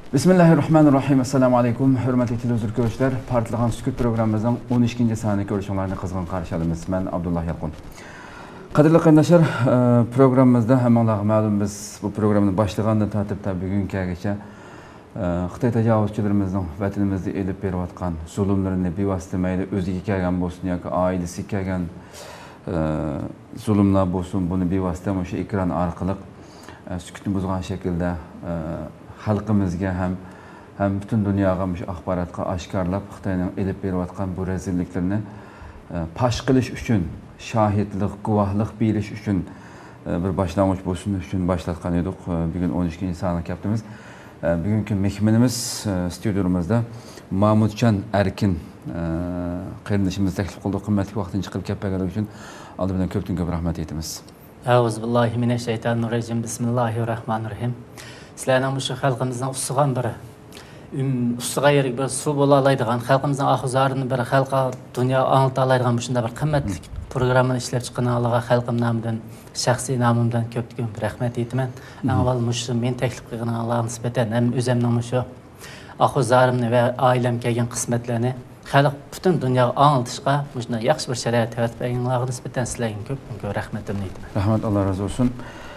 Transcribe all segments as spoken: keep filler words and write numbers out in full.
Bismillahirrahmanirrahim. Assalamu alaykum. Hürmetli televizyon görüşler. Partlagan Sükut programımızın on ikkinchi sani görüşünlerini kızgın karşıladığımız. Ben Abdullah Yalqun. Kadirli kardeşler, programımızda hemen malum biz bu programın başlığında tatip tabi bugün kâgeçe Xitay tecavüzçülerimizin vatanimizde elip berip atkan zulümlerini bevasıta meyli özüge kelgen bolsun yoki ailesi kelgen zulümler bolsun bunu bevasıta şu ekran arkalı sükutni buzgan şekilde halkımızga hem hem bütün dünyaga mush axborotga oshkorlab Xitoyning elib berib atgan bu rezilliklarni pash qilish uchun, shohidlik, guvohlik berish uchun bir boshlang'ich bo'lsin uchun boshlatgan edik. Bugun on ikkinchi sani kaptimiz. Bugungi mehmonimiz studiyamizda Mahmudjon Erkin qarindoshimiz taklif qildi. Qimmatli vaqtini chiqib kelganligi uchun oldi bilan ko'pdan ko'p rahmat aytamiz. Auzu billahi minashaytonirrojim. Bismillahirrohmanirrohim. Sizlerden şu halkımızdan usugan biri, usuga yerik bir su bolalaydigan, halkımızdan ahuzarını bir halka dünya anlatalaydigan şunda bir kıymetli programını işlep çıkanalığa halkım namından, şahsi namımdan köptüküm bir rahmet etmen. Anval muşu men teklif kılgın Allah'a nispeten hem özemden muşu ahuzarımını ve ailem kelgen kısmetlerini halk bütün dünya anlatışqa muşuna yaxşı bir şerayet tevatip eginlağı nispeten sizlerden köp rahmetimni etmen. Rahmet, Allah razı olsun.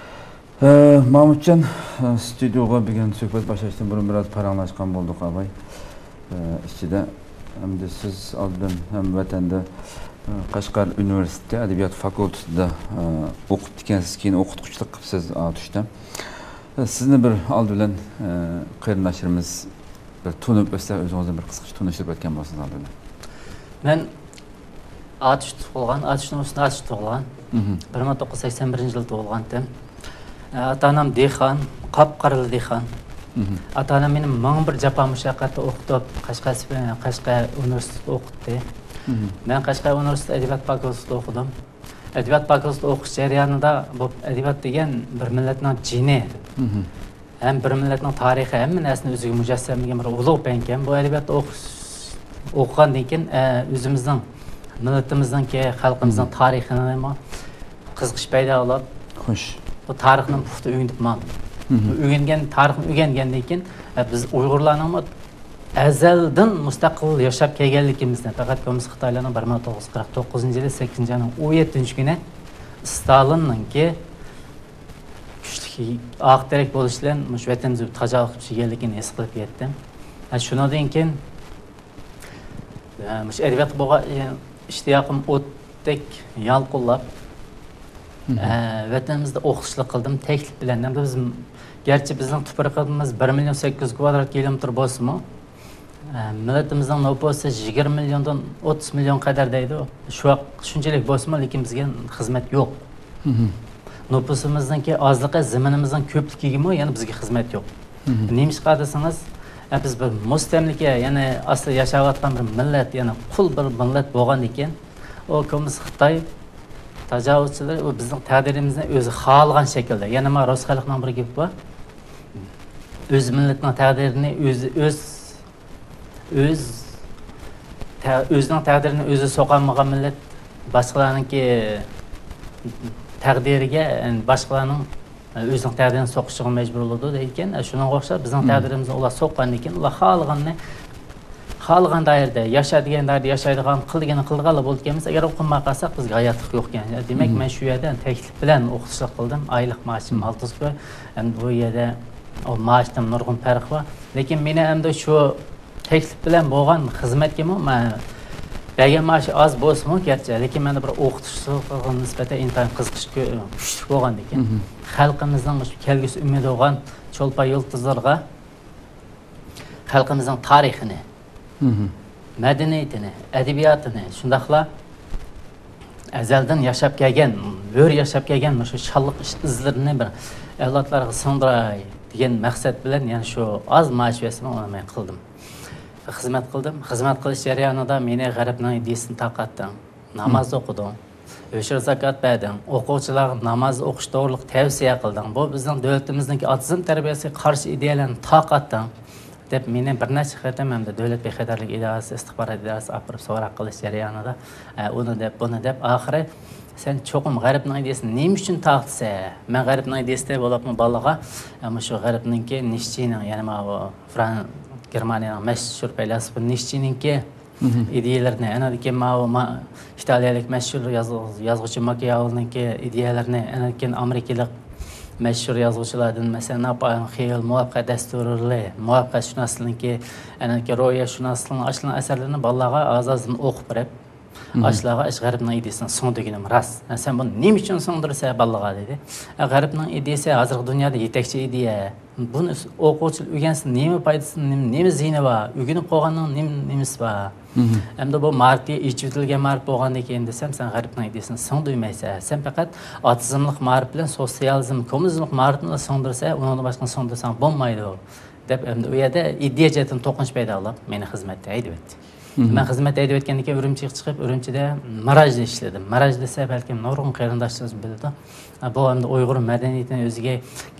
Mahmudjon, studioga bugun suhbat boshlashdan burun biroz paranglashgan bo'ldik abay. Ichida hamda siz oldin ham vatanda Qashqar universiteti adabiyot fakultetida o'qib ekansiz, keyin o'qituvchilik qilibsiz Atushda. Sizni bir oldi bilan qarindoshlarimiz bir tunib o'tsa, o'zingizni bir qisqacha tunishtirib o'tgan bo'lsangiz oldi bilan. Men Atush tug'ilgan, Atushning ustida Atush tug'ilgan. bir ming to'qqiz yuz sakson birinchi yilda tug'ilgandim. Ata-anam dehqon, qop-qarili dehqon. Ata-anam meni ming bir jafo mushaqqatda o'qitib, Qashqar Qashqar universitetida o'qitdi. Men Qashqar universiteti adabiyot fakultetida o'qidim. Adabiyot fakultetida o'qish jarayonida bu adabiyot degan bir millatning jini. Ham bir millatning tarixi, hamma narsani o'ziga mujassamlagan bir ulug' bankan. Bu adabiyotda o'qish o'qigandan keyin o'zimizning millatimizning, xalqimizning tarixini qiziqish paydo bo'lib, Xo'sh. Bu tarixni puxta o'rganibman. O'rgangan, tarixni o'rgangandan keyin biz Uyg'urlarning azaldan mustaqil yashab kelganligimizdan faqat biz Xitoylarning bir ming to'qqiz yuz qirq to'qqizinchi yili sakkizinchi oyning o'n yettinchi kuni Stalinninki kuchli aqtirak bo'lish bilan mush vatanimizga tajovuz qilganligini his qilib yetdim. Shundan keyin mush adabiyot bo'lgan ishtiyoqim o'tdek yalqinlab vatanimizda o'qishlik qildim taklif bilan. Endi biz garchi bizning tuproqimiz bir million sakkiz yuz kvadrat kilometr bo'lsa-mu, millatimizning nufusi yigirma milliondan o'ttiz million qadar deydi. Shu shunchalik bo'lsa-mu, lekin bizga xizmat yo'q. Nufusimizningki ozligi, zaminimizning ko'pligimi, ya'ni bizga xizmat yo'q. Nima desangiz, biz bir mustamlika, ya'ni asli yashayotgan bir millat, ya'ni qul bir millat bo'lgan ekan, o ko'miz Xitoy tajovuzchilar u bizning taqdirimizni o'zi xohlagan shaklda, yana men rus xalqining bir gapi bor. O'z millatining taqdirini o'zi o'z o'z o'zining taqdirini o'zi so'qolmagan millat boshqalarningki taqdiriga, boshqalarning o'zining taqdirini so'qishiga majbur bo'ladi ekan. Shunga o'xshab bizning taqdirimizni ular so'qqandan keyin ular xohlaganini Xalqan dairdə, yaşadığın dairdə yaşaydigan, qıldıqını qıldıqalı bo'lganmiz. Agar o'qimay qolsak bizga hayotlik yo'q ekan. Demak, men shu yerdan taklif bilan o'qitishlik qildim. Oylik maoshim olti yuz ko'y. Endi bu yerda o maoshdan nurg'un farq bor. Lekin meni endi shu taklif bilan bo'lgan xizmatga men bergan maosh oz bo'lsa-mu, garchi, lekin menda bir o'qitishga nisbatan intayin qiziqish kuchli bo'lgan ekan. Xalqimizning shu kelgusi umid bo'lgan cho'lpa yulduzlarga xalqimizning tarixini, madaniyatini, adabiyotini, shundaqla azaldan yashab kelgan, bo'r yashab kelgan shu shalliq izlarini bir avlodlarga singdiray degan maqsad bilan, ya'ni shu oz maosh bersin men qildim. Xizmat qildim. Xizmat qilish jarayonida meni g'arbning ideyasini taqatdim. Namoz o'qidim. O'shir zakat berdim. O'quvchilarga namoz o'qish to'g'riliq tavsiya qildim. Bu bizning davlatimizning otizm tarbiyasiga qarshi ideyalarni taqatdim. deb meni bir necha qatam hamda davlat bexatarlik idorasi, istixborot idorasi olib so'roq qilish jarayonida uni deb buni deb oxiri sen çoğum garipning ideyasini nima uchun taqtsa? Men garipning ideyasida bo'libmi balaga, ama shu garipningki Nietzschening, ya'ni ma bu Fran Germaniyaning mashhur faylasufi Nietzscheninki ideyalarini, anadagi ma italiyalik mashhur yozuvchi Machiavellinki ideyalarini, anadagi amerikalik mashhur yozuvchilardan masalan Napoleon Hill, muvaffaqiyat dasturli, muvaffaqiyatshunaslikki, anadagi ro'yashunoslikning ashlan asarlarini balaga oz-ozdan o'qib berib, ashlarga ish g'aribning ideyasini so'ndiginim rost. Sen buni nima uchun so'ndirsa balaga dedi. G'aribning ideyasi hozirgi dunyoda yetakchi ideya. Buni o'quvchi o'rgansa nima foydasi, nima ziyni bor, o'rganib qolganning nima nimasi bor. Endi bu martga ichitilgan ma'rif bo'lgandan keyin desam, sen g'aribning ideyasini so'ndirmaysan. Sen faqat otizmlik ma'rif bilan sotsializm, kommunizmlik ma'rifni so'ndirsa, undan boshqa so'ndirsang bo'lmaydi deb endi u yerda ideya jihatdan to'qinish paydo qilib, meni xizmatda haydayapti. Ben xizmat edib etgandan keyin Urumchiga chiqib, Urumchida Marajda ishladim. Maraj desa balkim nurg'un qarindoshlarimiz biladi. Bu endi Uyg'ur madaniyatining o'ziga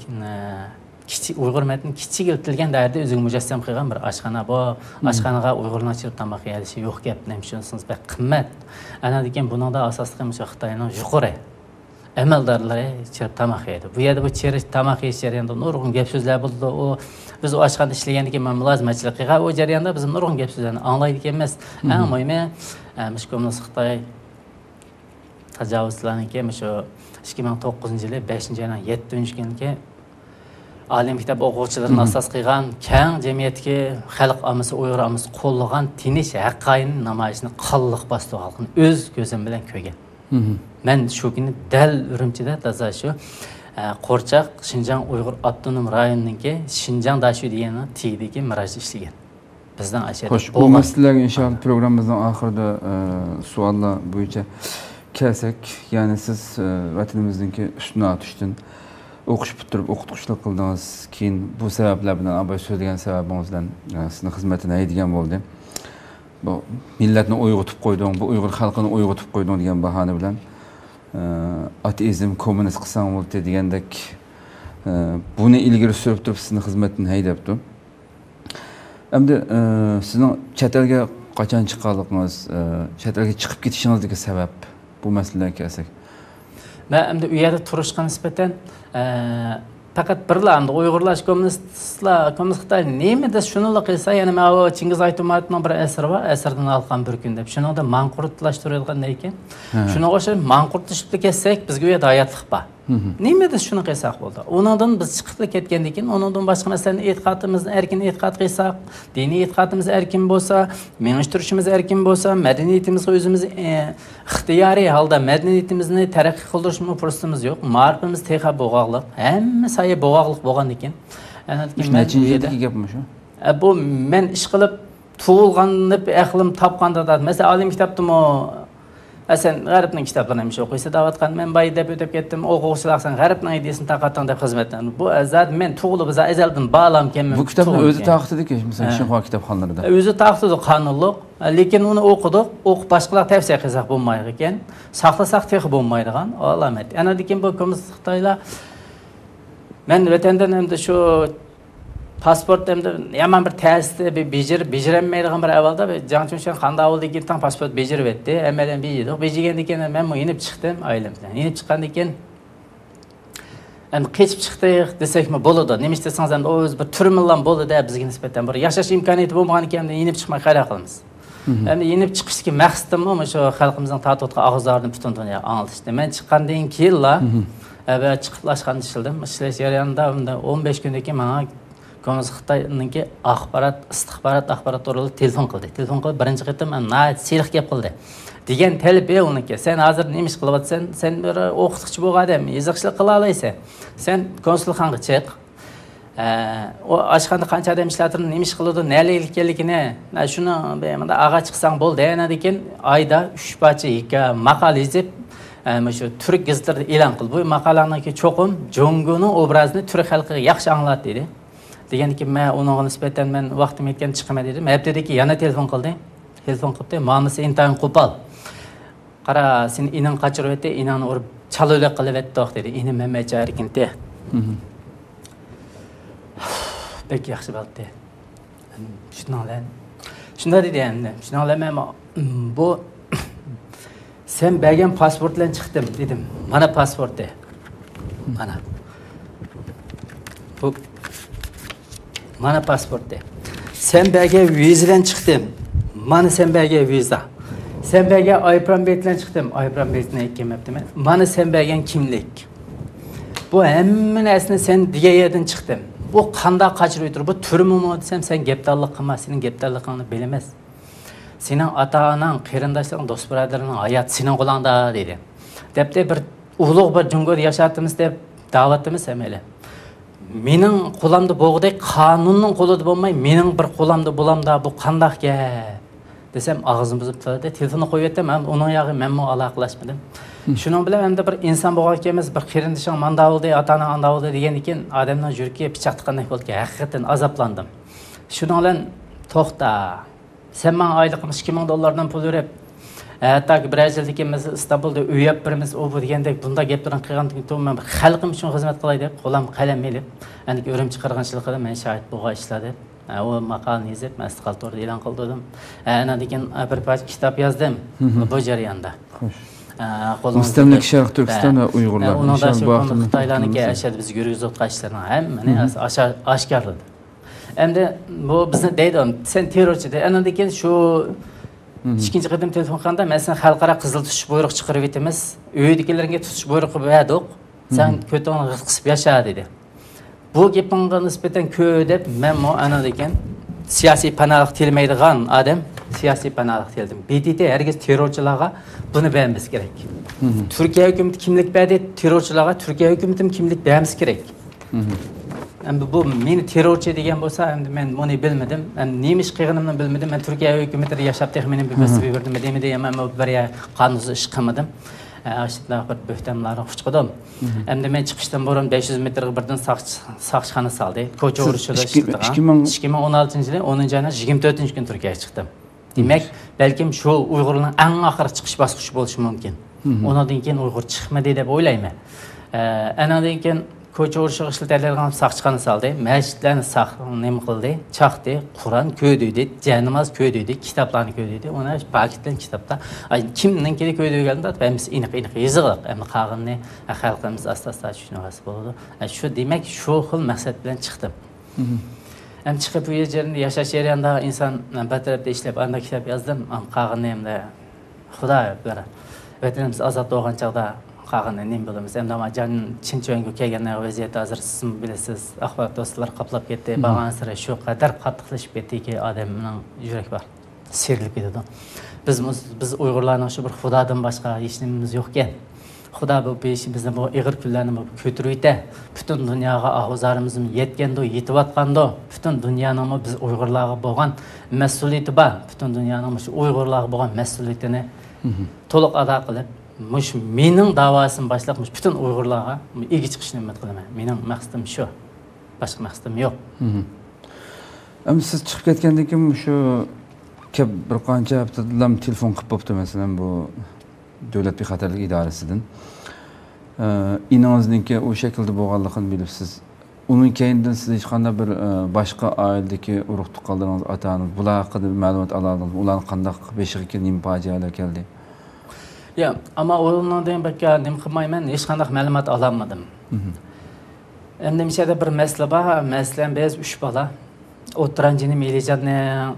kichik Uyg'ur madaniyatining kichik iltilgan davrda o'ziga mujassam qilgan bir oshxona bu. Oshxonaga Uyg'urlar chiqib tamoq yeyishi yo'q gap, nima tushunsangiz, bak qimmat. Ana degan buningda asosli o'sha Xitoyning yuqori amaldorlari chiqib tamoq yeydi. Bu yerda bu chirish tamoq yeyish jarayonida nurg'un gap so'zlar bo'ldi. U biz o oshxonada ishlagandan keyin men mulozimatchilik qilgan, o jarayonda biz nurg'un gap so'zlarni anglaydik emas. Eng muhimi, mushkumimiz Xitoy tajovuzchilarniki shu ikki ming to'qqizinchi yili beshinchi oyning yettinchi kuniga olim kitob o'quvchilarini asos qilgan keng jamiyatga xalq ommasi, Uyg'ur ommasi qo'llagan tinish haqqoning namoyishini qonliq bosdi xalqni o'z ko'zim bilan ko'rgan. Men shu kuni dal Urumchida toza shu Qo'rchoq Xinjiang Uyg'ur avtonom rayonininki Xinjiang dashu degani tegidagi miraj ishlagan. Bizdan ashar. Xo'sh, bu masalalarga inshaalloh programmamizning oxirida savollar bo'yicha kelsak, ya'ni siz vatanimizningki ustuna atishdan o'qish bitirib o'qituvchilik qildingiz, keyin bu sabablar bilan abay so'zlagan sababingizdan sizni xizmatini haydigan bo'ldi. Bu millatni uyg'otib qo'yding, bu Uyg'ur xalqini uyg'otib qo'yding degan bahona bilan ateizm, kommunist qilsang bo'ldi degandek buni ilgari surib turib sizni xizmatini haydabdi. Endi sizning chet elga qachon chiqqanligingiz, chet elga chiqib ketishingizdagi sabab bu masalaga kelsak. Men endi u yerda turishga nisbatan faqat birla endi Uyg'urlar kommunistlar, kommunist Xitoy nimada shuningla qilsa, ya'ni men o Chingiz Aytmatovning bir asari bor, asardan olgan bir kun deb. Shuningda manqurtlashtirilgan ekan. Shunga o'xshab manqurtlashib ketsak, bizga u yerda hayotlik bor. Nimada shuni qilsak bo'ldi. Undan biz chiqib ketgandan keyin, undan boshqa masalan e'tiqodimizni erkin e'tiqod qilsak, diniy e'tiqodimiz erkin bo'lsa, minishtirishimiz erkin bo'lsa, madaniyatimizga o'zimiz ixtiyoriy holda madaniyatimizni taraqqiy qildirishimiz fursatimiz yo'q. Ma'rifimiz texa bo'g'oqliq, hamma sayi bo'g'oqliq bo'lgandan keyin. Natijadagi gapmi shu? Bu men ish qilib tug'ilgan deb aqlim topganda da, masalan, olim kitobdimi sen g'aribning kitoblarini shu o'qiysa davatgan men bay deb o'tib ketdim, o'quvchilarsan g'aribning ideyasini taqatdan deb xizmatdan. Bu azad men tug'ilib azaldan ba'lam kelmem. Bu kitobni o'zi taqdidiki, masalan, Shinxua kitobxonalarida. O'zi taqdidi qonunliq, lekin uni o'qidik, o'qib boshqalar tavsiya qilsak bo'lmaydi ekan, saqlasak texi bo'lmaydigan alomat. Ana lekin bu kommunist Xitoylar men vatandan endi shu pasport endi yomon bir testni bejirib bejiranmaydigan bir avvalda Jangchunshon qanday bo'ldi keyin pasport bejirib etdi. Amalan bejirdik. Bejigandan keyin men bu inib chiqdim oilam bilan. Inib chiqqandan keyin endi qechib chiqdik desakmi bo'ladi. Nima istasangiz endi o'z bir turmilan bo'ldi-da bizga nisbatan bir yashash imkoniyati bo'lmagan ekan inib chiqmay qayda qilamiz. Endi inib chiqishga maqsadim shu xalqimizning tatbiqotga og'izlarini butun dunyo anglitishdi. Men chiqqandan keyinla va chiqiblashan ishildim. Ishlash jarayonida o'n besh kundan keyin menga Kommunist Xitoyninki axborot, istixborot axborot orqali telefon qildi. Telefon qilib birinchi qatim "Na, seliq gap qildi." degan talab uniki. Sen hozir nima ish qilyapsan? Sen bir o'qituvchi bo'lgan odam, yozishlik qila olaysan. Sen konsulxonaga chiq. O oshxonada qancha odam ishlatib, nima ish qiladi, nelik ekanligini, shuni bunda ag'a chiqsang bo'ldi. Yana degan oyda uch parcha ikki maqola yozib, shu turk gazetlarida e'lon qil. Bu maqolalarniki cho'qim Jongoning obrazini turk xalqiga yaxshi anglat dedi. Degan ki men unga nisbatan men vaqtim yetgan chiqaman dedim. Haftada yana telefon qildi. Telefon qildi. "Mamisi intayin qo'pol. Qara, sen ining qochirib etdi, inani urib chalolaq qilib etdi" dedi. Ini Mehmet Jarkinti. Bek yaxshi bo'ldi. Shundan Shunda dedi endi. Shundan men bu Sen bergen pasport bilen çıktım dedim. Mana pasport de. Mana. Bu mana pasport de. Sen berge vizadan çıktım. Mana sen berge viza. Sen berge Aypran Beyt'ten çıktım. Aypran Beyt'ine eklemeptim. Mana sen bergen kimlik. Bu hemen aslında sen diye yerden çıktım. Bu kanda kaçırıyordur. Bu türümü mü desem sen geptallık kılma. Senin geptallıkını bilemez. Senin ata-anan, qeyrindaşların, dost biradırının hayat senin kolanda dedi. Depte bir ulug' bir cumhur yaşatımız dep davatımız emeli. Mening qo'limda bo'g'day qonunning qo'lida bo'lmay, mening bir qo'limda bo'lamda bu qandaq gap desem og'zim buzib turadi. Telefonni qo'yib yetdim, men uning yog'i men mo aloqalashmadim. Shuning bilan endi bir inson bo'lgan ekanmiz, bir qeyrindoshing manda bo'ldi, ota-ona anda bo'ldi degan ekan, odamning yuragiga pichoq tiqqandek bo'ldi. Haqiqatan azoblandim. Shuning bilan to'xta. Sen bana aylıkmış ikki ming dollardan pul verip, hatta ki Brazil'deki mesela İstanbul'da üy yapırımız o bu degendek bunda geplerin kıygandıkın to'g'ri men xalqim uchun xizmat qilay deb qo'lim qalam elib, endi o'rim chiqarganchiligida men shahid bo'lgan ishladim. O maqolani yozib, men istiqoltorda e'lon qildim. Ana degan bir parcha kitob yozdim bu jarayonda. Xo'sh. Mustamlik Sharq Turkiston va Uyg'urlar. Inshaalloh bu vaqtda Xitoylarniki ashad biz yurgizayotgan ishlarni hammani oshkorladi. Endi bu bizni deydi, sen terrorchi de. Andan keyin shu ikkinchi qadim telefon qilganda men sen xalqaro qizil tutish buyruq chiqarib etamiz. Uydagilarga tutish buyruqi berdik. Sen ko'tongni qisib yasha dedi. Bu gapimga nisbatan ko'p deb men mo andan keyin siyosiy panohlik tilmaydigan odam siyosiy panohlik tildim. B T T herkes terrorchilarga buni beramiz kerak. Turkiya hukumati kimlik berdi? Terrorchilarga Turkiya hukumati kimlik beramiz kerak. Endi bu meni terrorchi degan bo'lsa, endi men buni bilmadim. Endi nima ish qilganimni bilmadim. Men Turkiya hukumatida yashab texmini bir bosib berdim deymi deyman, men bu bir qonunsuz ish qilmadim. Ashitlar bir bo'htamlarni xushqidim. Endi men chiqishdan burun besh yuz metrga birdan saqchixona soldi. Ko'cha urishida ikki ming o'n oltinchi yil o'ninchi oyning yigirma to'rtinchi kun Turkiyaga chiqdim. Demak, balkim shu Uyg'urlarning eng oxirgi chiqish bosqichi bo'lishi mumkin. Undan keyin Uyg'ur chiqmadi deb o'ylayman. Anadan keyin ko'cha urishga ishlatadigan saqchixona soldi, masjidlarni saq nima qildi, chaqdi, Qur'on ko'ydiydi, janoz ko'ydiydi, kitoblarni ko'ydiydi. Ona paketdan kitobda kimning kerak ko'ydiganida biz iniq-iniq yozig'liq, endi qag'inni xalqimiz asta-asta tushunasi bo'ldi. Shu demak, shu xil maqsad bilan chiqdim. Hem chiqib bu yerda yashash jarayonida inson batarabda ishlab, anda kitob yozdim, qag'inni hamda Xudo beradi. Vatanimiz ozod bo'lgan chaqda qag'inni nima bilamiz. Endi jon Chinchoyga kelgandan vaziyat hozir siz bilasiz, axborot do'stlar qoplab ketdi. Bag'an sira shu qadar qattiqlashib ketdiki, odamning yuragi bor. Serilib ketadi. Biz biz Uyg'urlarning shu bir Xudodan boshqa hech nimamiz yo'q ekan. Xudo bu beshimizni bu ig'ir kunlarni ko'tarib butun dunyoga ahvozlarimizni yetganda, yetayotganda, butun dunyoning biz Uyg'urlarga bo'lgan mas'uliyati bor. Butun dunyoning shu Uyg'urlarga bo'lgan mas'uliyatini to'liq ado qilib, mush mening da'vosim boshlab butun Uyg'urlarga ega chiqishni umid qilaman. Mening maqsadim shu. Boshqa maqsadim yo'q. Endi siz chiqib ketgandan keyin shu bir qancha haftadan telefon qilib bo'pti, masalan bu Davlat bexatarlik idorasidan. Inangizniki o şekilde bo'lganligini bilibsiz. Uning keyindan siz hech qanday bir boshqa oiladagi urug' tuqqanlarıngiz, otangiz bular haqida ma'lumot oladingiz. Ularning qanday beshiga nima fojialar keldi? Ya, ama onlardan başka nima qilmayman, hech qanday ma'lumot ololmadim. Endi mishada bir masala bor, masalan biz uch bola o'ttirinchi melijanni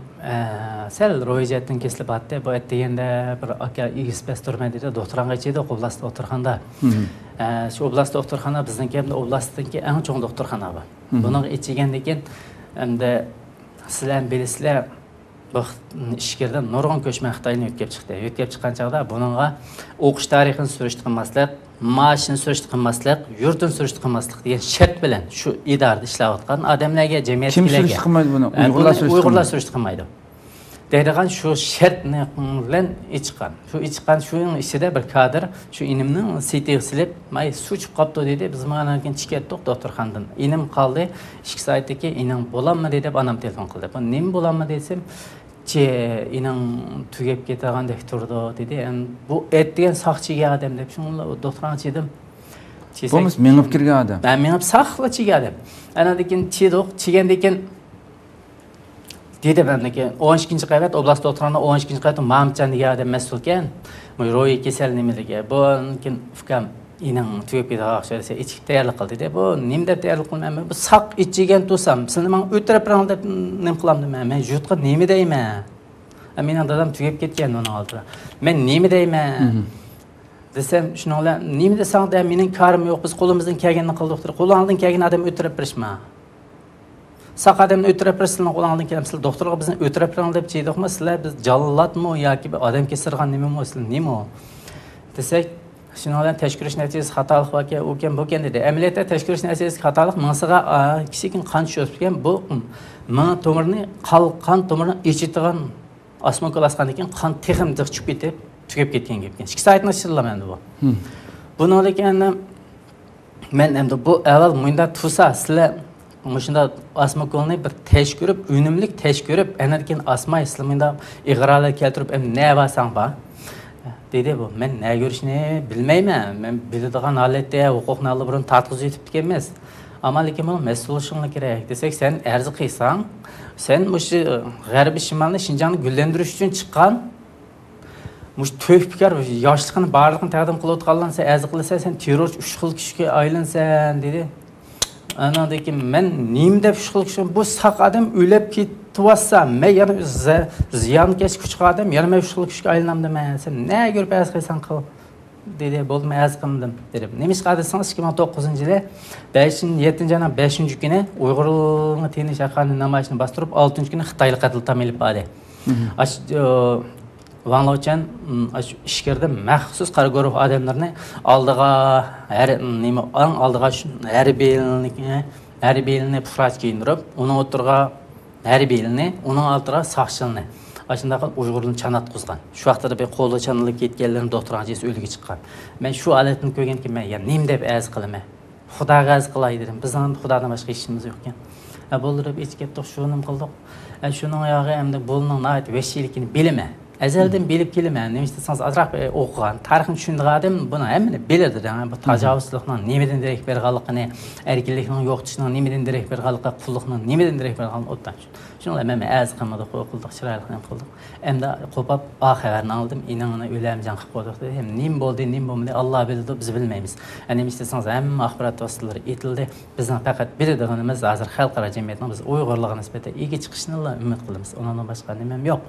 sel ro'yxatdan kesilib atdi. Bu deganda bir aka igspas turmaydi dedi, doktoranga aytdi, oblastda o'tirganda. Shu oblastda o'tirxona bizniki ham oblastdagi eng chong doktorxona bor. Buning ichigandan keyin endi sizlar bilasizlar, bu ishkirdan nurg'un ko'chman Xitoyni o'tkab chiqdi. O'tkab chiqqan chaqda buningga o'qish tarixini surishti qilmaslik, maoshini surishti qilmaslik, yurtini surishti qilmaslik degan shart bilan shu idorada ishlayotgan odamlarga, jamiyatga kim surishti qilmaydi buni? Uyg'urlar surishti Uyg'urlar surishti qilmaydi. Deydigan shu shartni bilan ichgan. Shu ichgan shuning ichida bir kadr shu inimning siti silib, "May suv qopdi" dedi. Biz mana keyin chiqatdik doktorxonadan. Inim qoldi. ikki soatdan keyin ining bo'lanmi deb anam telefon qildi. "Bu nima bo'lanmi" desam, "Che, ining tugab ketagandek turdi" dedi. Endi bu aytgan soqchiga odam deb shunga doktorxonaga chidim. Bo'lmas, mengib kirgan odam. Men mengib saqla chigan odam. Anadan keyin chidiq, chigandan keyin Dedi bendeki on ikkinchi qavat oblast doktorxona on ikkinchi qavat Mamchan degan odam mas'ul ekan. Bu ro'yi kasal nimaligi. Bu lekin ukam ining tugab ketadi desa ichib tayyorlik qil dedi. Bu nim deb tayyorlik qilmayman. Bu saq ichigan to'sam, sizni men o'tirib bilan deb nim qilamdim men. Men jutqa nima deyman? Mening dadam tugab ketgan uning oldida. Men nima deyman? Desem shuni bilan nima desang da mening karim yo'q. Biz qo'limizdan kelganini qildik. Qo'lingizdan kelgan odam o'tirib birishma. Saq odamni o'tirib birishni qo'lingizdan kelib, siz doktorga bizni o'tirib biring deb cheydikmi? Sizlar biz jallatmi yoki odam kesirgan nimami sizlar nima? Desak, shuni bilan tashkilish natijasi xatolik yoki o'kan bo'lgan dedi. Amaliyotda tashkilish natijasi xatolik mingsiga kichik qon tushib bu ming tomirni qalqon tomirni ichitigan osmokolasdan keyin qon texim chiqib ketib tugab ketgan gapkan. ikki soatni ishlaman bu. Buni lekin men endi bu avval menda tursa sizlar Muşunda asma kolunu bir teşkürüp, ünümlük teşkürüp, enerken asma İslam'ında iğralar keltirip, em ne varsan ba? Dedi bu, men ne görüşünü bilmeymen, men bildiğin halette hukuk nalı burun tartışı etip dikemez. Ama lekin bunu mesul oluşunla gerek. Desek sen erzi kıysan, sen muşu garibi şimalını Şincan'ı güllendiriş için çıkan, muş tövpikar, yaşlıkını, bağırlıkını təqdim kılıp kallansa, erzi kılırsa sen terör üç kıl kişiye aylınsan dedi. Anadaki men nim deb shug'ul kishim bu saq odam o'lib ketibsa, men yana ziyonkech kuchli odam yana men shug'ul kishga aylanamdim. Sen ne ko'rib az qilsan qil dedi, bo'lmay az qildim dedim. Nemish qadırsanız ikki ming to'qqizinchi yili yettinchi yana beshinchi kuni Uyg'urlarni tinish haqini namoyishni bostirib, oltinchi kuni Xitoylik qatl tamilib badi. Ash Vanlovchan ishkirda maxsus qara guruh odamlarni oldiga har nima ang oldiga harbiyni harbiyni pufrach kiyindirib, uni o'tirga harbiyni, uning oldiga saqchilni. Ashunda qilib Uyg'urlarni chanat quzgan. Shu vaqtda bir qo'li chanilib ketganlarni doktorxonasi o'ligi chiqqan. Men shu holatni ko'rganki, men ya nim deb az qilaman. Xudoga az qilay dedim. Bizning Xudodan boshqa ishimiz yo'q ekan. A bo'ldirib ichib ketdik, shuni qildik. A shuning oyog'i hamda bo'lning nayt veshilikini bilaman. Ezelden bilip kelime, nima isteseniz azroq o'qigan, tarixni tushundigan odam buni hammani biladi. Bu tajovuzlikning nimadan derak berganligini, erkinlikning yo'qotishning nimadan derak berganligi, qullikning nimadan derak berganligini o'tdan. Shuningdek men az qilmadik, qildik, chiroyli qildik. Endi qo'pab o xabarni oldim, inanini o'lamjan qilib qo'ydik dedi. Hem nim bo'ldi, nim bo'lmadi, Alloh biladi, biz bilmaymiz. Nima isteseniz hamma axborot vositalari etildi. Bizning faqat biladiganimiz hozir xalqaro jamiyatning biz Uyg'urlarga nisbatan ega chiqishni umid qilamiz. Undan boshqa nimam yo'q.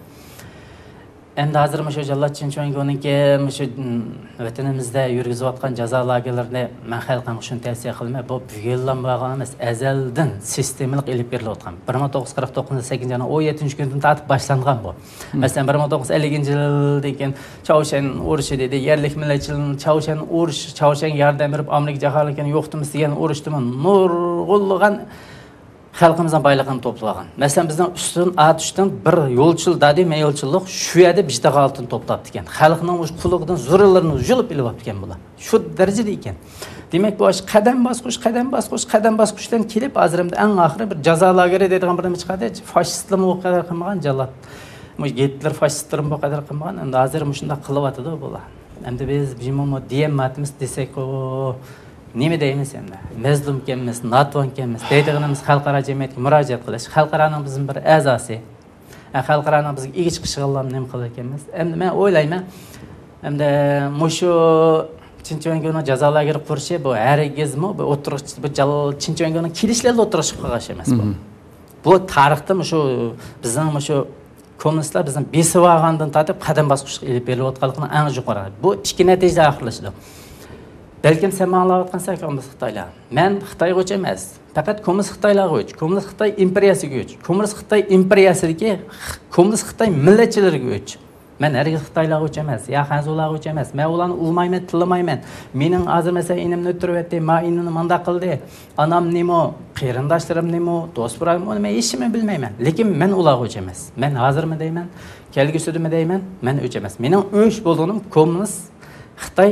Endi hozir shu Jallatchincho'ngoniki shu vatanimizda yurgizayotgan jazo lagerlarini men xalqqa shuni tavsiya qilmay, bu bugundan bo'lgan emas, azaldan sistemalik elib berilayotgan. bir ming to'qqiz yuz qirq to'qqizinchi sakkizinchi yana o'n yettinchi kundan tortib boshlangan bu. Masalan, bir ming to'qqiz yuz ellinchi yildan Chausheshan urushi dedi, yerlik millatchilarning Chausheshan urush, Chausheshan yordam berib Amerika jaholikini yo'qtimiz degan urushdimi nurg'ulg'an xalqimizdan boyligini to'plagan. Masalan, bizning ustun atishdan bir yo'lchil dadi, men yo'lchillik shu yerda bijdaga oltin to'plabdi ekan. Xalqning o'z quligidan zuralarini yulib ilib olgan bular. Shu darajada ekan. Demak, bu qadam bosqich, qadam bosqich, qadam bosqichdan kelib, hozirda eng oxiri bir jazo lageri deydigan bir nima chiqadi. Fashistlarni o qadar qilmagan jallat. Bu Hitler fashistlarni bu qadar qilmagan. Endi hozir shunday qilyapti bular. Endi biz bimomo diyematimiz desek o nima deymiz endi? Mazlum ekanmiz, natvan ekanmiz. Deydiganimiz xalqaro jamiyatga murojaat qilish, xalqaroning bizning bir a'zosi. Xalqaroning bizga ega chiqishga nima qilar ekanmiz? Endi men o'ylayman, endi mushu Chinchongoni jazolarga qurishi bu hargizmi bu o'tirish bu Chinchongoni kelishlarga o'tirish qilgash emas bu. Bu tarixda shu bizning shu kommunistlar bizning besivag'andan tortib qadam bosqichga elib berilayotganligini eng yuqori. Bu ikki natijada oxirlashdi. Belki sen anlayotgansan kommunist Xitoylar. Men Xitoyga o'ch emas. Faqat kommunist Xitoylarga o'ch. Kommunist Xitoy imperiyasiga o'ch. Kommunist Xitoy imperiyasiga kommunist Xitoy millatchilariga o'ch. Men hargiz Xitoylarga o'ch emas, ya Xanzularga o'ch emas. Men ularni ulmayman, tilamayman. Mening hozir mesela inimni o'tiribdi, men inini manda qildi. Anam nima, qarindoshlarim nima, do'stlarim nima, men hech nima bilmayman. Lekin men ularga o'ch emas. Men hozirmi deyman, kelgusidimi deyman, men o'ch emas. Mening o'ch bo'lganim kommunist Xitoy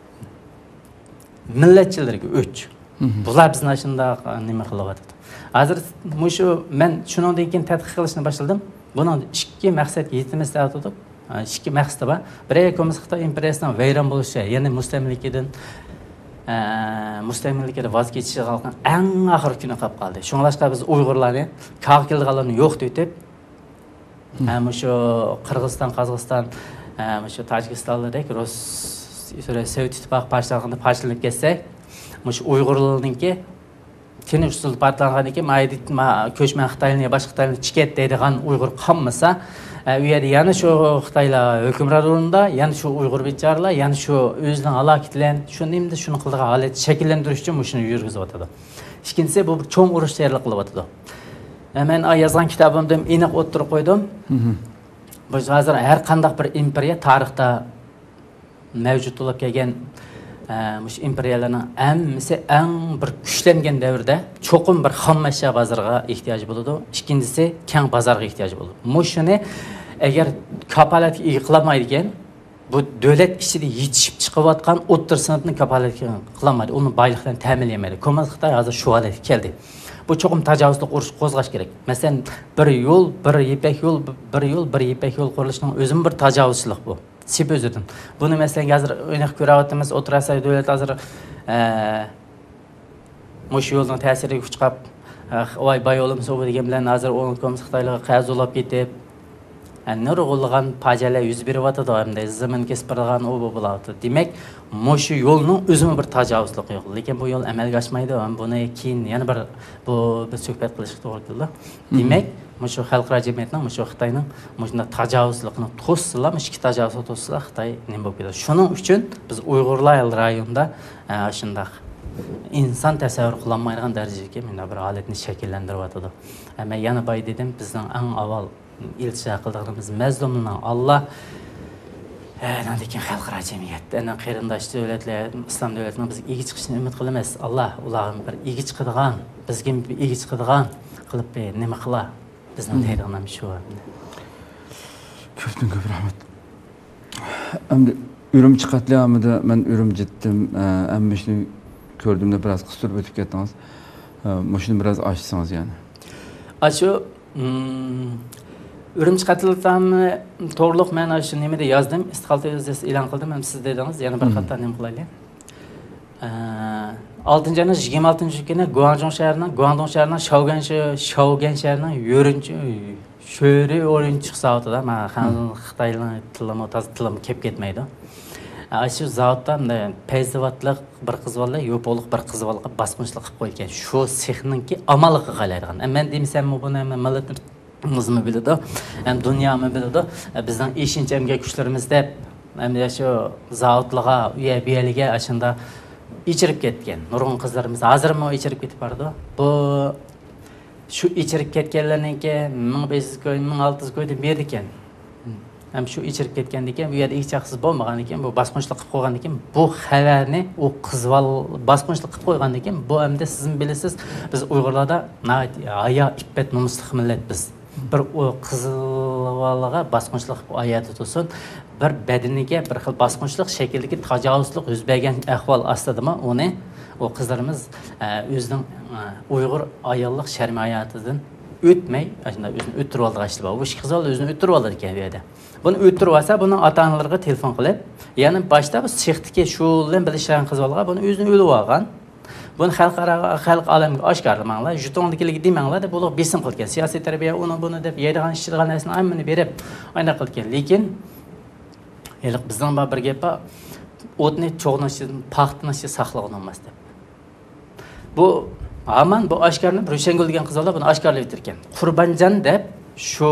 millatchilarga o'ch. Bular bizni shunda nima qilyapti. Hozir mushu men shundan keyin tadqiq qilishni boshladim. Buning ikki maqsadga yetimiz ta'tidi. Ikki maqsadi bor. Biri kommunist Xitoy imperiyasidan vayron bo'lishi, ya'ni mustamlikadan mustamlikadan voz kechishi qolgan eng oxirgi kuni qolib qoldi. Shunlashqa biz Uyg'urlarni, Qaqillarni yo'q etib, Hem şu Kırgızistan, Kazakistan, hem şu Tacikistan'daki Rus Sovet İttifakı parçalarında parçalanıp geçsek, şu Uygurlarınki Tini usul partlanğan ekan, maydit ma köçmen Xitaylarga boshqa Xitaylarni chiket deydigan Uyg'ur qolmasa, u yerda yana shu Xitoylar hukmron o'rnida, yana shu Uyg'ur bechoralar, yana shu o'zining aloqatlarini shuningdek shuni qildigan holat shakllantirish uchun shuni yurgizib ikkinchisi bu bir cho'ng urush tayyorlik qilyapti. Men yozgan kitobimda aniq o'ttirib qo'ydim. Bu hozir har qanday bir imperiya tarixda mavjud bo'lib kelgan Muş imperiyalarning hammasi eng bir kuchlangan davrda cho'qim bir xom ashyo bozoriga ehtiyoj bo'ladi. Ikkinchisi keng bozorga ehtiyoj bo'ladi. Mushuni agar kapolatga ega qilmaydigan, bu davlat ichida yetishib chiqayotgan o'ttir sinfning kapolatga qilmaydi. Uni boylikdan ta'minlamaydi. Kommunist Xitoy hozir shu holatga keldi. Bu cho'qim tajovuzlik urush qo'zg'ash kerak. Masalan, bir yo'l, bir ipak yo'l, bir yo'l, bir ipak yo'l qurilishining o'zim bir tajovuzchilik bu. Sip özüdün. Bunu mesela hazır örnek ko'ryapmiz, o'tirasa davlat hazır mush yo'lning ta'siriga chiqib, voy bay yo'limiz bu degan bilan hazır o'n ko'miz Xitoylarga qarz olib ketib, nurg'ulg'an fajialar yuz beryapti doimda, zamin kesib borgan u bu bo'ladi. Demak, mush yo'lning o'zimi bir tajovuzlik yo'q, lekin bu yo'l amalga oshmaydi. Buni keyin yana bir bu biz suhbat qilishga to'g'ri keldi. Demak, Muşu xalqaro jamiyatning, muşu Xitoyning muşunda tajovuzlikni to'ssalar, ikki tajovuzni to'ssalar Xitoy nima bo'lib ketadi. Shuning uchun biz Uyg'urlar rayonida shunday inson tasavvur qilolmaydigan darajaga mana bir holatni shakllantiryapti. Amma yana boy dedim, bizning eng avval iltijo qilganimiz mazlumning Allah Nandikin xalqaro jamiyat, ana qarindosh davlatlar, islom davlatining biz ega chiqishini umid qilamiz. Alloh ularni bir ega chiqadigan, bizga bir ega chiqadigan qilib nima qila. Bizning deydiganimiz shu. Ko'pdan ko'p rahmat. Endi Urumchi qatliamida men Urumchitdim, amma shuni ko'rdimda biroz qistirib o'tib ketdingiz. Shuni biroz ochsangiz yani. Achu Urumchi qatliamini to'g'riliq men shu nimada yozdim, istiqolat yozasi e'lon qildim, men siz dedingiz, yana bir qatdan nima qilaylik. oltinchi ayning yigirma oltinchi kuni Guangdong shahrining Guangdong shahrining Shaogan Shaogan shahrining yo'rinchi sho'ri o'rinchi zavodida men Xitoyning tilini toza tilim kelib ketmaydi. Shu zavodda payzavotlik bir qiz bola, yo'po'liq bir qiz bolaga bosqinchilik qilib qo'ygan. Shu sexninki amaliga qalaydigan. Men demasam buni ham millatimizni biladi, ham dunyomi biladi. Bizning eshinchi emgak kuchlarimiz deb mana shu zavodlarga, uya biyaliga ashunda içirip ketken. Nurg'un qizlarimiz hozirmi içirip ketib bordi. Bu shu içirip ketganlarningki ming besh yuz ko'y, ming olti yuz ko'y deb berdi ekan. Ham shu içirip ketgan ekan, bu yerda hech chaqsiz bo'lmagan ekan, bu bosqinchilik qilib qo'ygan ekan. Bu xabarni u qizval bosqinchilik qilib qo'ygan ekan. Bu hamda siz bilasiz, biz Uyg'urlarda aya iffat nomusli millat biz. Bir qizvalga bosqinchilik oyati to'sin. Bir badaniga bir xil bosqinchilik shaklidagi tajovuzlik yuz bergan ahvol ostidami uni o qizlarimiz o'zining Uyg'ur ayollik sharm hayotidan o'tmay, shunday o'zini o'ttirib oldi. Bu ish qizlar o'zini o'ttirib oldi ekan bu yerda. Buni o'ttirib olsa, buni ota-onalarga telefon qilib, ya'ni boshda bu sextiki shu bilan bilishgan qizlarga buni o'zini o'lib olgan. Buni xalqaro xalq olamga oshkorlamanglar, jutonlikiligi demanglar deb ular besim qilgan. Siyosiy tarbiya uni buni deb yeydigan ishchigan narsani hammani berib, ayna qilgan. Lekin Elik bizden bir gap bor. O'tni cho'g'ni ichidan, paxtni ichida saqlagan emas deb. Bu aman bu oshkorni Ro'shangul degan qizlar buni oshkorlab etirgan. Qurbonjon deb shu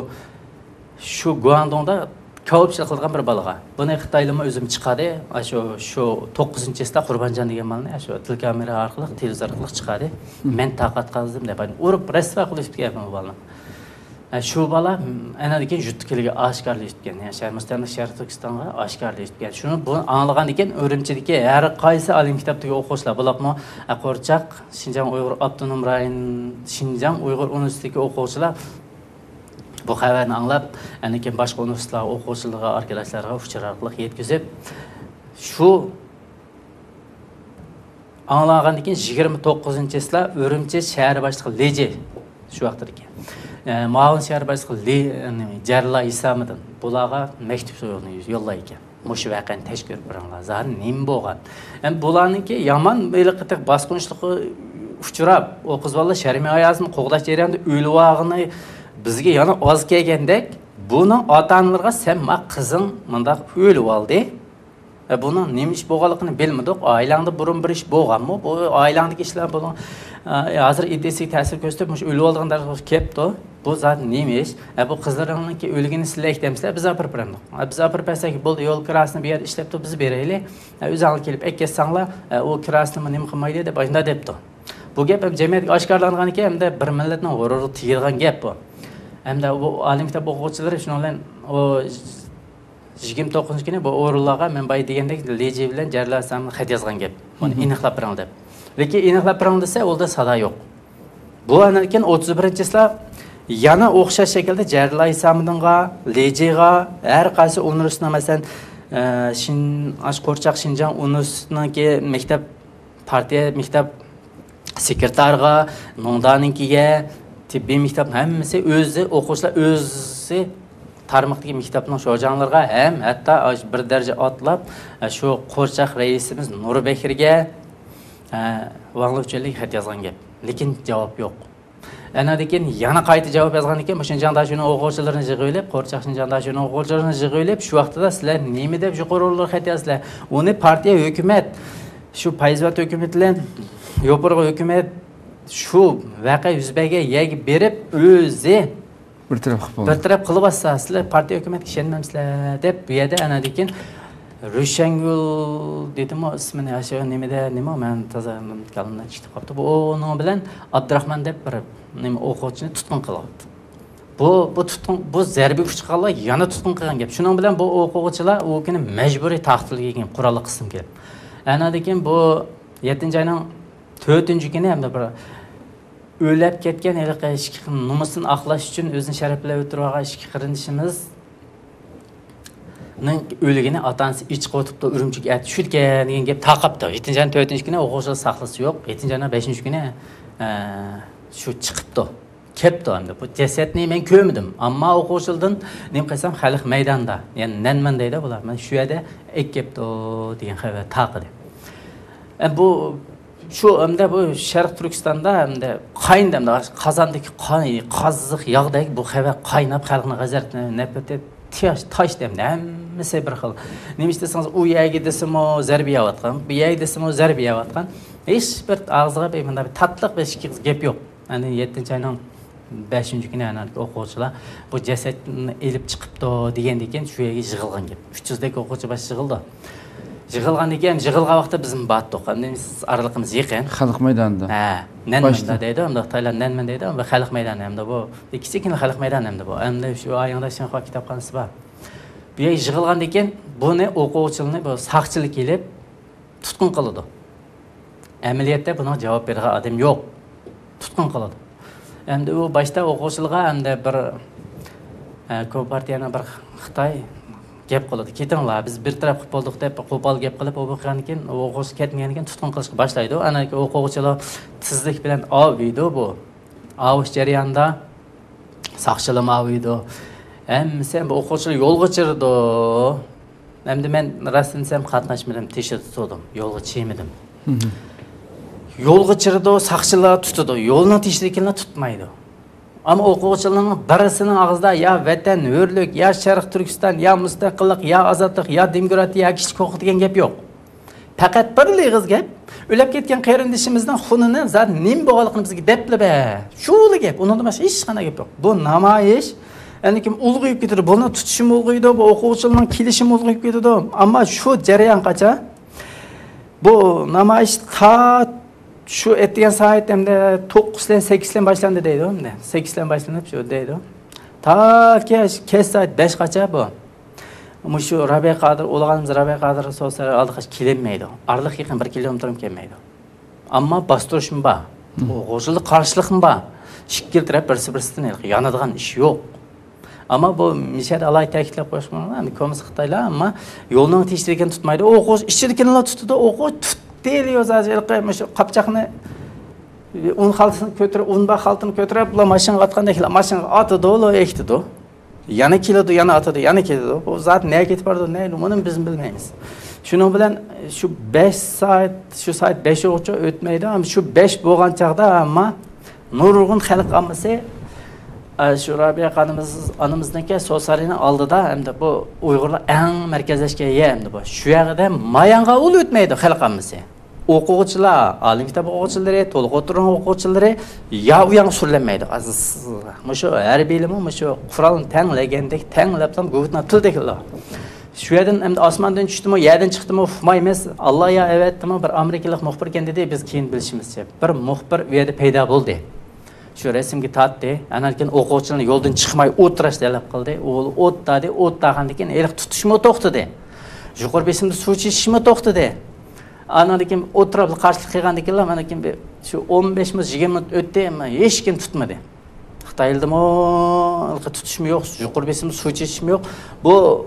shu Guangdongda ko'pchilik qilgan bir balaga. Buni Xitoylarga o'zim chiqadi. Shu shu to'qqizinchi yilda Qurbonjon degan malni shu til kamera orqali, televizor orqali chiqadi. Men taqat qildim deb urib rasva qilib ketgan bu balani. Shu bala anadagi jutligiga oshkorlab etgan. Yani Sharmustamlik shahar Turkistonga oshkorlab etgan. Shuni bu anglagan ekan Urumchidagi har qaysi olim kitobdagi o'quvchilar bo'libmi, Qo'rchoq, Xinjiang Uyg'ur Avtonom rayon, Xinjiang Uyg'ur universitetidagi o'quvchilar bu xabarni anglab, anikin boshqa universitetlar o'quvchilariga, arkadaşlarga uchar orqali yetkazib, shu anglagan ekan yigirma to'qqizinchi yilda Urumchi shahar boshlig'i Leji shu vaqtda ekan. Ma'lum shahar boshlig'i Jarla Isamidan bularga maktub yo'llaydi ekan. Mush vaqani tashkil qilganlar. Zan nima bo'lgan? Endi bularningki yomon beliqitib bosqinchilik uchrab, o qiz bola sharmiy ayazini qo'g'dash jarayonida o'lvog'ini bizga yana oz kelgandek, buni ota-onalarga sen ma qizing mundaq o'lib oldi. E buni nima ish bo'lganligini bilmadik. Oilangda burun bir ish bo'lganmi? Bu oilangdagi ishlar buni hozir idesiga ta'sir ko'rsatib, mush o'lib olganlar kelibdi. Bu zat nima ish? E bu qizlaringning o'ligini sizlar aytamsizlar, biz apirib beramiz. Biz apirib bersak, bo'ldi, yo'l kirasini bu yerda ishlab turib biz beraylik. O'zinglar kelib ekketsanglar, u kirasini nima qilmaydi deb aytdi debdi. Bu gap ham jamiyatga oshkorlangan ekan, hamda bir millatning g'ururi tiyilgan gap bu. Hamda bu oliy maktab o'quvchilari shuni bilan o yigirma to'qqizinchi kuni bu o'rinlarga men bay degandek leji bilan jarlasam xat yozgan gap. Buni aniqlab berang deb. Lekin aniqlab berang desa, unda sada yo'q. Bu anakin o'ttiz birinchi yana o'xshash shaklda jarlaysamdinga, lejiga har qaysi universitetda masalan shin Ashqo'rchoq Shinjon universitetidagi maktab partiya maktab sekretarga, nondaninkiga, tibbiy maktab hammasi o'zi o'quvchilar o'zi tarmoqdagi maktabning sho'janglarga ham hatto bir daraja otlab shu Qo'rchoq raisimiz Nurbekirga vaqtlik xat yozgan gap. Lekin javob yo'q. Ana lekin yana qayta javob yozgan ekan, Shinjonda shuni o'quvchilarni yig'ilib, Qo'rchoq Shinjonda shuni o'quvchilarni yig'ilib, shu vaqtda sizlar nima deb yuqorilar xat yozdilar? Uni partiya, hukumat, shu payzvat hukumat bilan yo'pirg'i hukumat shu voqea yuz bergan yagi berib o'zi bir taraf qilib bir taraf qilib olsa, sizlar partiya hukumatga ishonmamsizlar deb bu yerda ana lekin Ro'shangul dedimi ismini asho nimada nima men toza kalimdan chiqib qoldi. Bu o'ning bilan Abdurahmon deb bir nima o'quvchini tutqun qilyapti. Bu bu tutqun bu zarbiy kuch qilganlar yana tutqun qilgan gap. Shuning bilan bu o'quvchilar u kuni majburiy tahtilga qurolli qism kelib. Ana lekin bu yettinchi oyning to'rtinchi kuni hamda bir o'lab ketgan eliqa ishki nomusini aqlash uchun o'zini sharaflab o'tirgan ishki qirindishimiz ning o'ligini ota-onasi ichib o'tibdi, Urumchiga aytib shulkan degan gap taqibdi. yettinchi oyning to'rtinchi kuni o'quvchilar saqlasi yo'q. yettinchi oyning beshinchi kuni shu chiqibdi. Kepti hamda bu jasadni men ko'rmadim, ammo o'quvchilardan nima qilsam xalq maydonda, ya'ni nanman deydi bular. Men shu yerda ekkepti degan xabar taqidi. Bu shu hamda bu Sharq Turkistonda hamda qayndamda qozondagi qon, qoziq yog'dek bu xabar qaynab xalqni g'azabni nafrat tiyash tash demda hammasi bir xil. Nima istasangiz u yerga desimo zarbiya yotgan, bu yerga desimo zarbiya yotgan. Hech bir og'ziga bemanda bir tatliq bir ikki gap yo'q. Ana yettinchi oyning beshinchi kuni ana o'quvchilar bu jasadni elib chiqibdi degandan keyin shu yerga yig'ilgan gap. uch yuz dek o'quvchi bash yig'ildi. Yig'ilgan ekan, yig'ilgan vaqtda bizim batdiq. Endi siz araliqimiz yaqin. Xalq maydonida. Ha, Nanmanda deydi, unda Tayland Nanman deydi, va xalq maydoni hamda bu. Ikkisi xalq maydoni hamda bu. Endi shu oyingda Shinxo kitobxonasi bor. Bu yerga yig'ilgan ekan, buni o'quvchilarni bu saqchilik kelib tutqun qiladi. Amaliyotda buna javob bergan odam yo'q. Tutqun qiladi. Endi u boshda o'quvchilarga hamda bir Kompartiyaning bir Xitoy gap qiladi. Ketinglar, biz bir taraf qilib bo'ldik deb qo'pol gap qilib o'qigan ekan, o'quvchi ketmagan ekan tutqun qilishga boshlaydi. Ana o'quvchilar tizlik bilan aviydi bu. Avish jarayonida saqchilar aviydi. Hammasi bu o'quvchilar yo'lga chiqdi. Endi men rasminsam qatnashmadim, teshib tutdim, yo'lga chiqmadim. Yo'lga chiqdi, saqchilar tutdi, yo'lni teshlikini tutmaydi. Ama o'quvchilarning birisining og'zida ya vatan hurlik, ya Sharq Turkiston, ya mustaqillik, ya ozodlik, ya demokratiya, ya kichik huquq degan gap yo'q. Faqat bir lig'iz gap, o'lab ketgan qarindishimizning xunini zat nim bo'lganligini bizga deblar. Shuli gap, undan boshqa hech qanday gap yo'q. Bu namoyish, ya'ni kim ulg'ayib ketadi, buni tutishim ulg'aydi, bu o'quvchilarning kelishim ulg'ayib ketadi. Ammo shu jarayon qacha bu namoyish ta şu ettiğin saatimde to'qqizdan sakkizdan boshlandi deydi endi. sakkizdan boshlanib shu deydi. Ta kech soat beshgacha bu. Ama şu Rabi'a Qadir, o'lganimiz Rabi'a Qadir so'zlar oldiga kelinmaydi. Araliq yaqin bir kilometr ham kelmaydi. Ammo bostirishim bor. O'g'izlik qarshiligim bor. Shikiltirib birsi-birsidan yonadigan ish yo'q. Ama bu mishad alay ta'kidlab qo'yishman, endi ko'miz Xitoylar, ammo yo'lning teshligini tutmaydi. O'g'iz ishchilikini tutdi, o'g'iz Deliyor zaten şu kapçakını un haltını götürüp un bak haltını götürüp la maşın atkandak la maşın atı dolu ekti do. Yana kilodu yana atı yana kilodu. Bu zaten neye gidip vardı ne numarını bizim bilmeyiz. Şunun bilen şu beş saat şu saat beş uçu ötmeydi ama şu beş boğan çağda ama nurgun halk amması Şu Rabia qanımız anımızdaki sosyalini aldı da hem de bu Uygurlar en merkezleşke ye hem de bu. Şu yerde mayanga ul ötmeydi halkımızı. Okuğucular, alim kitap okuğucuları, toluk oturan okuğucuları ya uyan sürlenmeydi. Şu her bilimi, şu Kur'an'ın tenlegendek, tenlepsam gövütüne tıl dekildi. Şu yerden hem de asmandan düştü mü, yerden çıktı mı ufmayımız. Allah ya evet mi bir Amerikalık muhbir kendi de biz keyin bilişimizce. Bir muhbir yerde peyda buldu. Şu resimgi tatdı. Anarken okuğucularını yoldan çıkmayı oturаш delap kıldı. Oğlu ot dedi, ot dağındaken elik tutuşma toxtadı. Yuqur besimde su içişme toxtadı. Anarken oturab karşılık qilgandan anarken şu on beş minut yigirma minut ötdi ama hech kim tutmadı. Xitoyda mo tutuşma yo'q, yuqur besimde su içişme yo'q. Bu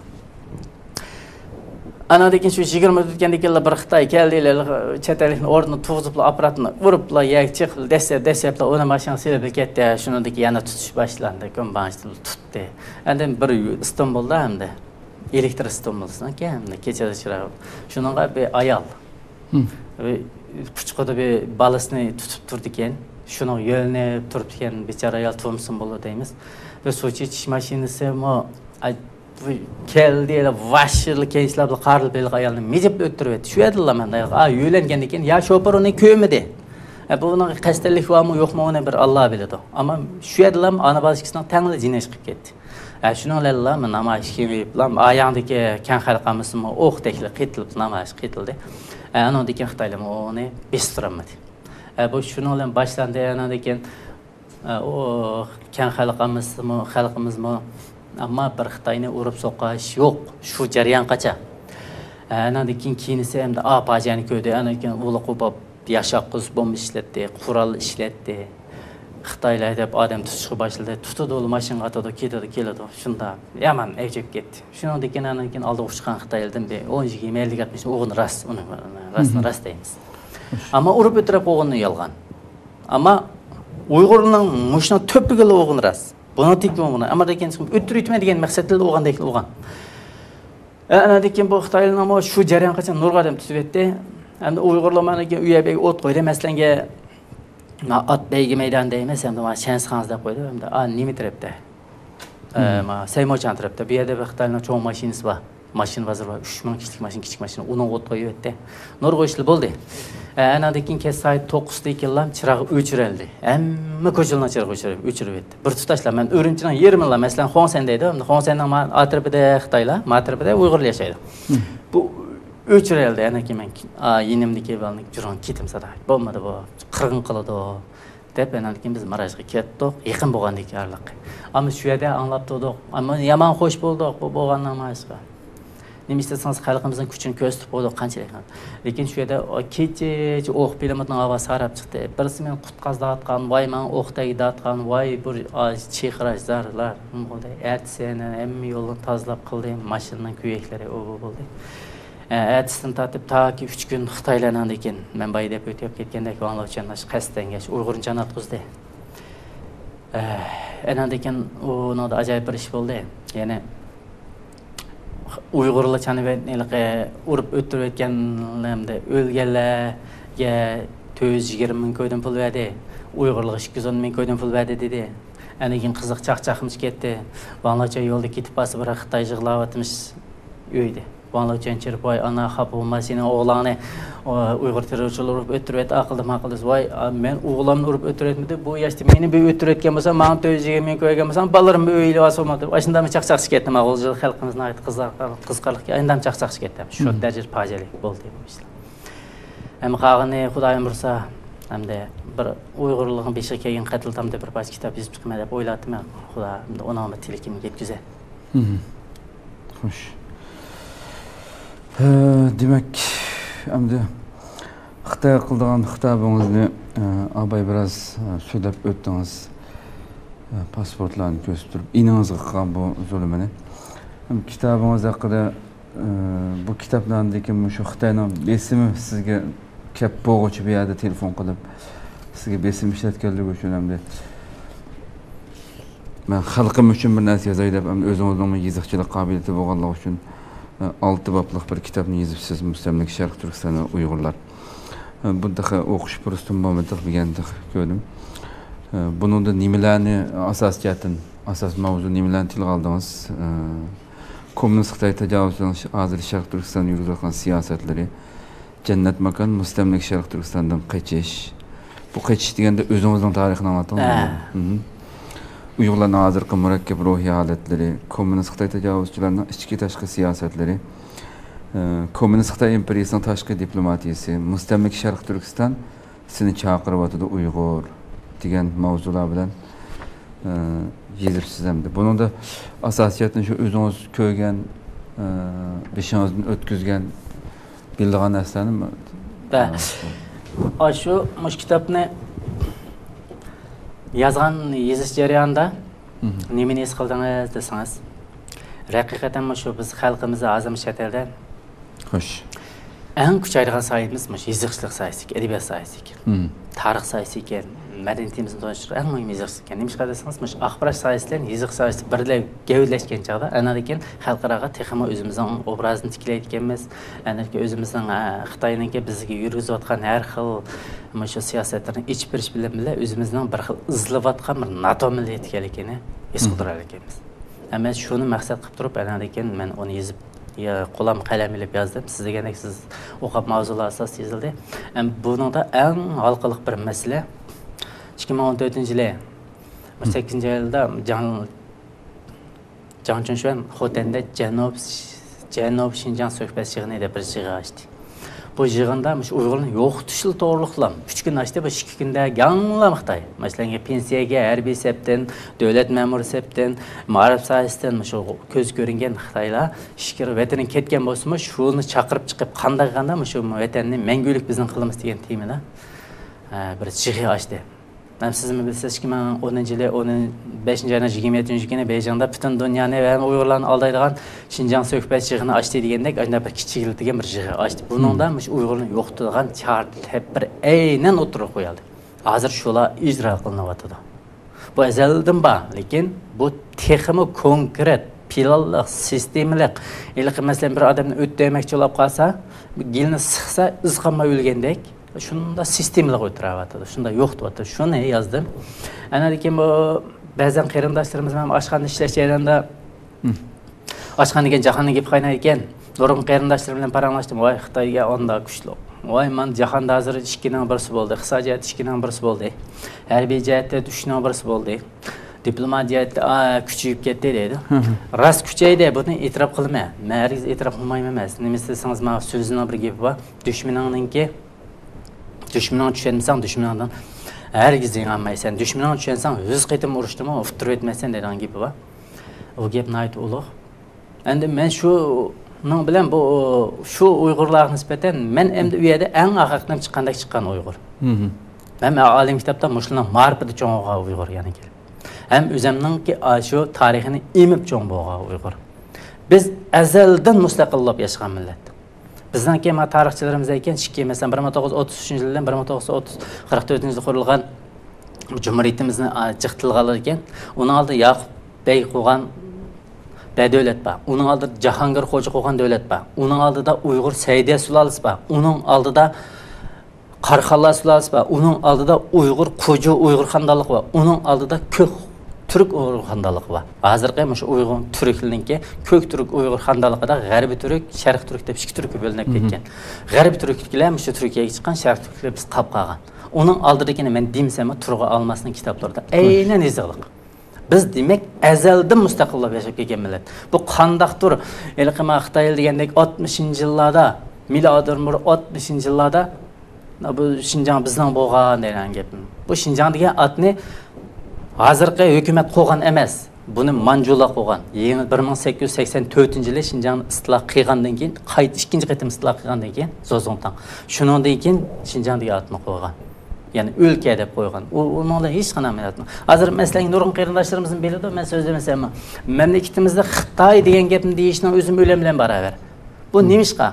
Anadaki şu yigirma minut ötgenden keyin bir Xitoy keldiler, chet ellikni o'rnini tug'izib apparatni uriblar, yak chiqil desa desaplar, ona mashina silib ketdi. Shuningdek yana tutish boshlandi, kombanchni tutdi. Endi bir Istanbulda hamda elektr Istanbuldan keyin kechada chiroq. Shuningga bir ayol. Ve puchqada bir balasini tutib turdi ekan. Shuni yo'linib turibdi ekan, bechora ayol Thompson bo'ldi deymiz. Ve Sochi ichish mashinasi mo keldi, vashirli keyslarla qaril belgi ayolni mejib o'ttirib etdi. Shu yerda men a yo'langandan keyin ya shoför uni ko'midi. E buning qasdlik bormi yo'qmi uni bir Alloh biladi. Ammo shu yerda ana balasining tangli jinash qilib ketdi. E shuninglar men namoyish qilib, ayağındaki kan xalqamizmi o'qdekli qitilib namoyish qitildi. E anodagi Xitoylar uni bestirmadi. E bu shuninglar boshlandi anodagi o kan xalqamizmi xalqimizmi Ama bir Xitoyni urib so'qish yo'q. Shu jarayon qacha. Andan keyin keyinisi ham da apajani ko'rdi. Andan keyin o'g'li qo'pab yashaq qiz bomba ishlatdi, qurol ishlatdi. Xitoylar deb odam tutishga boshladi. Tutadi u mashina atadi, ketadi, keladi. Shunda yaman ajib ketdi. Shundan keyin andan keyin oldiga chiqqan Xitoylardan be o'n yigirma ellik altmish o'g'ini ras, uni rasni ras deymiz. Ammo urib o'tirib o'g'ini yolg'on. Ammo Uyg'urning mushna to'piga o'g'ini ras. Buna tekme buna. Ama da kendisi öttürütmediğin maksatlı olan değil olan. Ana dekin bu Xitoylar ama şu jarayon qachon nurga adam tutib etdi. Endi Uyg'urlarga uyabek o't qo'ydi. Masalan, at beygi maydonda emas, endi mana Shansxanzda qo'ydi. Endi a nima tarafda? Ma Saymochan tarafda. Bu yerda bir Xitoyning cho'ng mashinasi bor. Mashina vazir bor. uch ming kichik mashina, kichik mashina. Uni o't qo'yib etdi. Nur qo'yishli bo'ldi. Ana dekin kes soat to'qqizda ekanlar, chirog'i o'chirildi. Hamma ko'chalarni chirog'i o'chirib, o'chirib etdi. Bir tutashlar men O'rinchining yerimlar, masalan, Xonsan deydi. Xonsanning atrofida Xitoylar, atrofida Uyg'urlar yashaydi. Bu o'chirildi. Ana keyin men yenimniki balni juron ketim sada. Bo'lmadi bu. Qirg'in qiladi o. deb ana keyin biz Marajga ketdik. Yaqin bo'lgandik yarliq. Ammo shu yerda anglab turdik. Ammo yomon xo'sh bo'ldik bu bo'lgandan emasqa. Nima istasangiz xalqimizning kuchini ko'rsatib qo'ydik qanchalik. Lekin shu yerda kecha o'q bilimotning ovozi sarab chiqdi. Birisi men qutqazlatgan, voy men o'qdagidatgan, voy bir chehrazlarlar bo'ldi. Ertesini hamma yo'lni tozalab qildim, mashinaning kuyaklari o bo'ldi. Ertesidan tatib taki uch kun Xitoylardan ekan, men boy deb o'tib ketgandek anglashganlar qasdanga Uyg'urcha natqizdi. Enan ekan u noda ajoyib bir ish bo'ldi. Ya'ni Uyg'urlar chanivetnilikqa urib o'tirib o'tganlarda o'lganlarga to'rt yuz yigirma ming ko'ydan pul berdi. Uyg'urlarga ikki yuz o'n ming ko'ydan pul berdi dedi. Ana keyin qiziq chaqchaqimiz ketdi. Banglacha yo'lda ketib bas bir Xitoy yig'layotmish uydi. Banglacha chirib voy ana xap bo'lmasini o'g'lani Uyg'ur terrorchilar urib o'tirib aqlda maqilsiz voy men o'g'limni urib o'tiribmidi bu yoshda meni bu o'tirayotgan bo'lsam men to'rt yuz yigirma ming qo'ygan bo'lsam balarim o'ylab olsam o'shanda chaqchaqchi ketdi ma'qul xalqimizning qizqarlikka endi ham chaqchaqchi ketdi shu darajada fojiali bo'ldi bu ishlar ham qag'ini xudoyim ursa hamda bir Uyg'urlikning beshiga kelgan qatltam deb bir bas kitob yozib chiqma deb o'yladim xudo uni tilkimga yetkazay xo'sh demak endi Xitoy qildigan xitobingizni abay biroz so'zlab o'tdingiz. Pasportlarni ko'rsatib turib, iningizga qilgan bu zulmini. Kitobingiz haqida bu kitobdan lekin shu Xitoyning besimi sizga kelib bo'g'uchi bu yerda telefon qilib sizga besim ishlatganligi uchun hamda men xalqim uchun bir narsa yozay deb o'zingizning yezikchilik qobiliyati bo'lganligi uchun olti bopliq bir kitobni yozibsiz Mustamlik Sharq Turkistoni Uyg'urlar. Bundaqa o'qish fursatım bo'lmadi degandik ko'rdim. Bunun da nimelerni asas jihatdan, asas mavzu nimelerni tilga aldınız? Komünist Xitay tecavüzünün hazır Şarkı Türkistan yürütülen siyasetleri, cennet makan, müstemlik Şarkı Türkistan'dan kaçış. Bu kaçış degende özümüzün tarixini anlatın. Uygurların hazırki murakkab ruhi haletleri, Komünist Xitay tecavüzçülerinin içki taşkı siyasetleri, Komünist Xitay imperiyasının taşkı diplomatiyasi, müstemlik Şarkı Türkistan seni çağırıp Uygur degan mavzular bilan yezip sizemdi. Bunun da asasiyatını şu özünüz köygen, beşinizden ötküzgen bildiğin neslerini mi? Ben şu muş kitapını yazgan yeziş jarayonida nemeni es qildingiz desangiz, haqiqatan şu biz xalqimiz azam chet elda Xo'sh. Eng kuchaydigan soyamiz mush yezishchilik soyasi, adabiyot soyasi ekan. Tarix soyasi ekan. Madaniyatimizni to'g'risida eng muhim yezish ekan. Nima desangiz, mush axborot soyasi bilan yezish soyasi birga gavdalashgan chog'da ana ekan xalqaro texmo o'zimizning obrazini tiklaydi ekanmiz. Ana o'zimizning Xitoyninki bizga yurgizayotgan har xil mush siyosatlarni ichib berish bilan birga o'zimizning bir xil izlayotgan bir NATO milliyat ekanligini his qilar ekanmiz. Amma shuni maqsad qilib turib ana ekan men uni yezib ya qo'lam qalam ilib yozdim. Siz degandek siz o'qib mavzular asosida yozildi. Bunun da eng halqaliq bir masala ikki ming o'n to'rtinchi yili sakkizinchi yilda Jan Jan Chunshwan Xotanda Janub Janub Xinjiang suhbat yig'inida bir yig'in ochdi. Bu yig'inda Uyg'urlarni yo'qotishli to'g'riliqlam uch kun ochdi, bu ikki kunda yanglab Xitoy. Masalan, pensiyaga harbiy sepdan, davlat ma'muri sepdan, ma'rifat sohasidan shu ko'z ko'ringan Xitoylar shikir vatandan ketgan bo'lsa, shuni chaqirib chiqib qanday qanda shu vatanni mangulik bizning qilamiz degan temada bir yig'in ochdi. Ben sizin bilseniz ki ben o'ninchi yili o'n beshinchi ayning yigirma yettinchi kuni Beyjingda butun dunyoni va Uyg'urlarni aldaydigan Xinjiang suhbat yig'ini ochdi degandek ana bir kichikildigan bir yig'in ochdi. Buningda Uyg'urlarni yo'qotadigan chart bir aynan o'tirib qo'yildi. Hozir shular ijro qilinyapti. Bu azaldan bor, lekin bu texmi konkret, planliq, sistemalik. Ilk masalan bir odamni o'tdemoqchi bo'lib qolsa, gilni siqsa iz qolmay o'lgandek shunda sistemalik o'tiryapti. Shunda yo'q deyapti. Shuni yozdim. Ana lekin bu ba'zan qarindoshlarimiz ham oshxona ishlash jarayonida oshxona degan jahonga gap qaynar ekan. Nurg'un qarindoshlar bilan paranglashdim. Voy Xitoyga onda kuchli. Voy men jahonda hozir ikkining birisi bo'ldi. Iqtisodiyot ikkining birisi bo'ldi. Harbiy jihatda uchning birisi bo'ldi. Diplomatiyat kuchayib ketdi deydi. Ras kuchaydi, buni e'tirof qilma. Men hariz e'tirof qilmayman emas. Nima desangiz, men so'zining bir gapi bor. Dushmaningninki Düşmanını düşünmesen düşmanından herkes inanmaysan. Düşmanını düşünsen yüz qitim urushdimi, uftirib etmasan degan gapi bor. O gap nayt ulug'. Endi men shu ning bilan bu shu Uyg'urlarga nisbatan men endi u yerda eng haqiqatan chiqqandek chiqqan Uyg'ur. Men alim kitobda mushlarning ma'rifati cho'ng'a Uyg'ur yana kelib. Ham o'zimningki shu tarixini emib cho'ng bo'lgan Uyg'ur. Biz azaldan mustaqillab yashagan millat. Bizdan keyin tarixchilarimiz aytgan shikki masalan bir ming to'qqiz yuz o'ttiz uchinchi yildan bir ming to'qqiz yuz qirq to'rtinchi yilda qurilgan Cumhuriyetimizni jiqtilganlar ekan. Uning oldida Yaqub bey qo'ygan davlat bor. Uning oldida Jahongir xo'ja qo'ygan davlat bor. Uning oldida Uyg'ur Saydiya sulolasi bor. Uning oldida Qarxonlar sulolasi bor. Uning oldida Uyg'ur Qo'ji Uyg'ur xonadonligi bor. Uning oldida Ko'k Türk Uyg'ur xonadonligi bor. Hozirgi mana shu Uyg'ur Turkliniki Ko'k Turk Uyg'ur xonadonligida G'arbiy Turk, Sharq Turk deb ikki turkka bo'linib ketgan. G'arbiy Turklar shu Turkiyaga chiqqan, Sharq Turklar biz qolib qolgan. Uning oldidagini men demsam, Turg'a olmasning kitoblarida aynan izohliq. Biz demak azaldan mustaqillab yashab kelgan millat. Bu qandaqdir, ilqima Xitoy degandek oltmishinchi yillarda, miloddan bir oltmishinchi yillarda bu Xinjiang bizning bo'lgan degan gap. Bu Xinjiang degan atni hozirgi hukumat qo'ygan emas. Buni Manjular qo'ygan. Yangi bir ming sakkiz yuz sakson to'rtinchi yili Xinjiangni istiloh qilgandan keyin, qayta ikkinchi qatim istiloh qilgandan keyin Zozongtang. Shuningdan keyin Xinjiang degan atni qo'ygan. Ya'ni o'lka deb qo'ygan. U ularga hech qanday ma'notmi. Hozir masalan nurg'un qarindoshlarimizning belida men so'zlamasam, mamlakatimizda Xitoy degan gapni deyishning o'zim o'ylam bilan baravar. Bu nimishqa?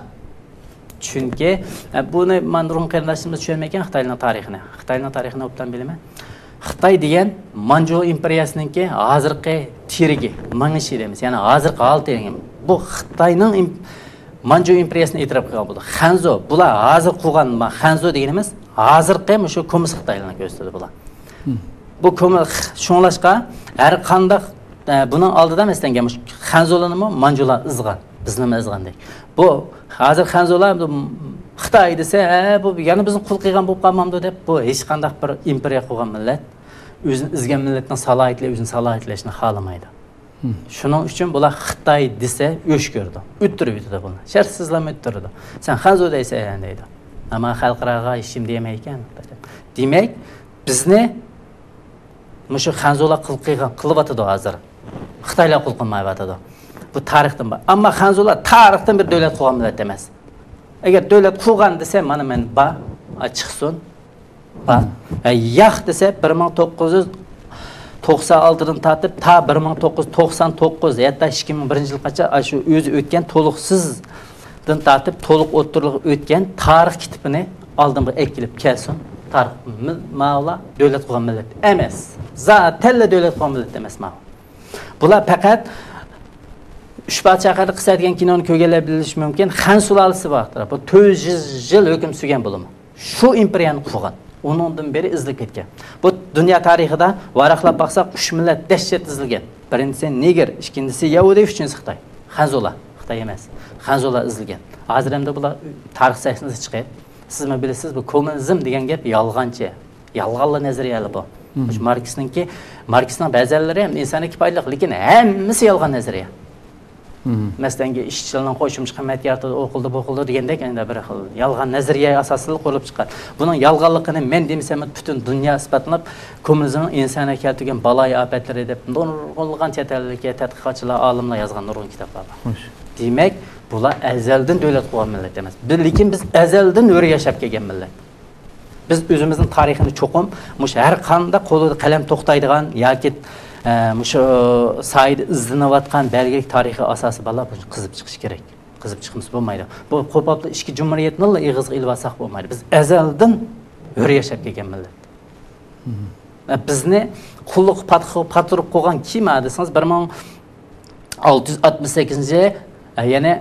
Chunki buni men nurg'un qarindoshlarimiz tushunmagan Xitoyning tarixini. Xitoyning tarixini obdan bilaman. Xitoy degan Manju imperiyasininki hozirgi terigi, mangishi deymiz. Ya'ni hozirgi holati. Bu Xitoyning Manju imperiyasini e'tirof qilgan bo'ldi. Xanzo, bular hozir qurgan Xanzo deganimiz hozirgi shu Kommunist Xitoylarni ko'rsatadi bular. Bu kömür şoңlashqa her qandaq bunun aldıda meslen gelmiş. Xanzolanı mı manjula ızgan. Bizning izgandek. Bu hozir Xanzola Xitoy desa, bu yana bizni qul qilgan bo'lib qolmamdi deb, bu hech qanday bir imperiya qilgan millat o'zini izgan millatning salohiyatli o'zini salohiyatlashni xohlamaydi. Shuning uchun bular Xitoy desa o'sh ko'rdi. O'ttirib yutadi buni. Sharsizlama o'ttirdi. Sen Xanzo deysa ham deydi. Ammo xalqaro ishim demay ekan. Demak, bizni mushu Xanzola qil qilgan qilyotdi hozir. Xitoylar qul qilmayotdi. Bu tarixdan bor. Ammo Xanzola tarixdan bir davlat qilgan millat emas. Agar davlat qurgan desa, mana men ba chiqsin. Ba. Yo'q desa bir ming to'qqiz yuz to'qson oltidan tortib ta bir ming to'qqiz yuz to'qson to'qqiz hatto ikki ming birinchi yilgacha shu o'zi o'tgan to'liqsizdan tortib to'liq o'ttirib o'tgan tarix kitobini oldimga ekilib kelsin. Tarix ma'lum davlat qurgan millat emas. Zatalla davlat qurgan millat emas ma'lum. Bular faqat uch parcha haqida qisadigan kinoni ko'rganlar bilish mumkin. Xan sulolasi vaqtida bu to'rt yuz yil hukm surgan bo'limi. Shu imperiyani qurgan. Onundan beri izlib ketgan. Bu dunyo tarixida varaqlab baqsaq uch millat dahshat izilgan. Birinchisi Niger, ikkinchisi Yahudi, uchinchisi Xitoy. Xanzola, Xitoy emas. Xanzola izilgan. Hozir ham bular tarix sahifasida chiqadi. Siz mi bilasiz, bu kommunizm degan gap yolg'onchi. Yolg'onli nazariyali bu. Marksningki, Marksning ba'zilari ham insoniy foydali, lekin hammasi yolg'on nazariya. Masalan, ishchilarning qo'shimcha qiymat yaratadi, o'qildi, o'qildi degandek, endi bir xil yolg'on nazariya asosida qo'yilib chiqqan. Buning yolg'onligini men demasam, butun dunyo isbotlab, kommunizmning insonga keltirgan baloy ofatlari deb nurg'unlagan chet ellikka tadqiqotchilar, olimlar yozgan nurg'un kitoblar bor. Demak, bular azaldan davlat qurgan millat emas. Lekin biz azaldan o'ri yashab kelgan millat. Biz o'zimizning tarixini cho'qim, mush har qanday qo'lida qalam to'xtaydigan yoki mushu sayda izlanayotgan belgilik tarixiy asosi bala bu qizib chiqish kerak. Qizib chiqmasa bo'lmaydi. Bu qo'popli ikki jumhuriyatni ig'izga ilvasak bo'lmaydi. Biz azaldan o'ri yashab kelgan millat. Bizni qulluq patirib qo'ygan kim desangiz bir ming olti yuz oltmish sakkizinchi yana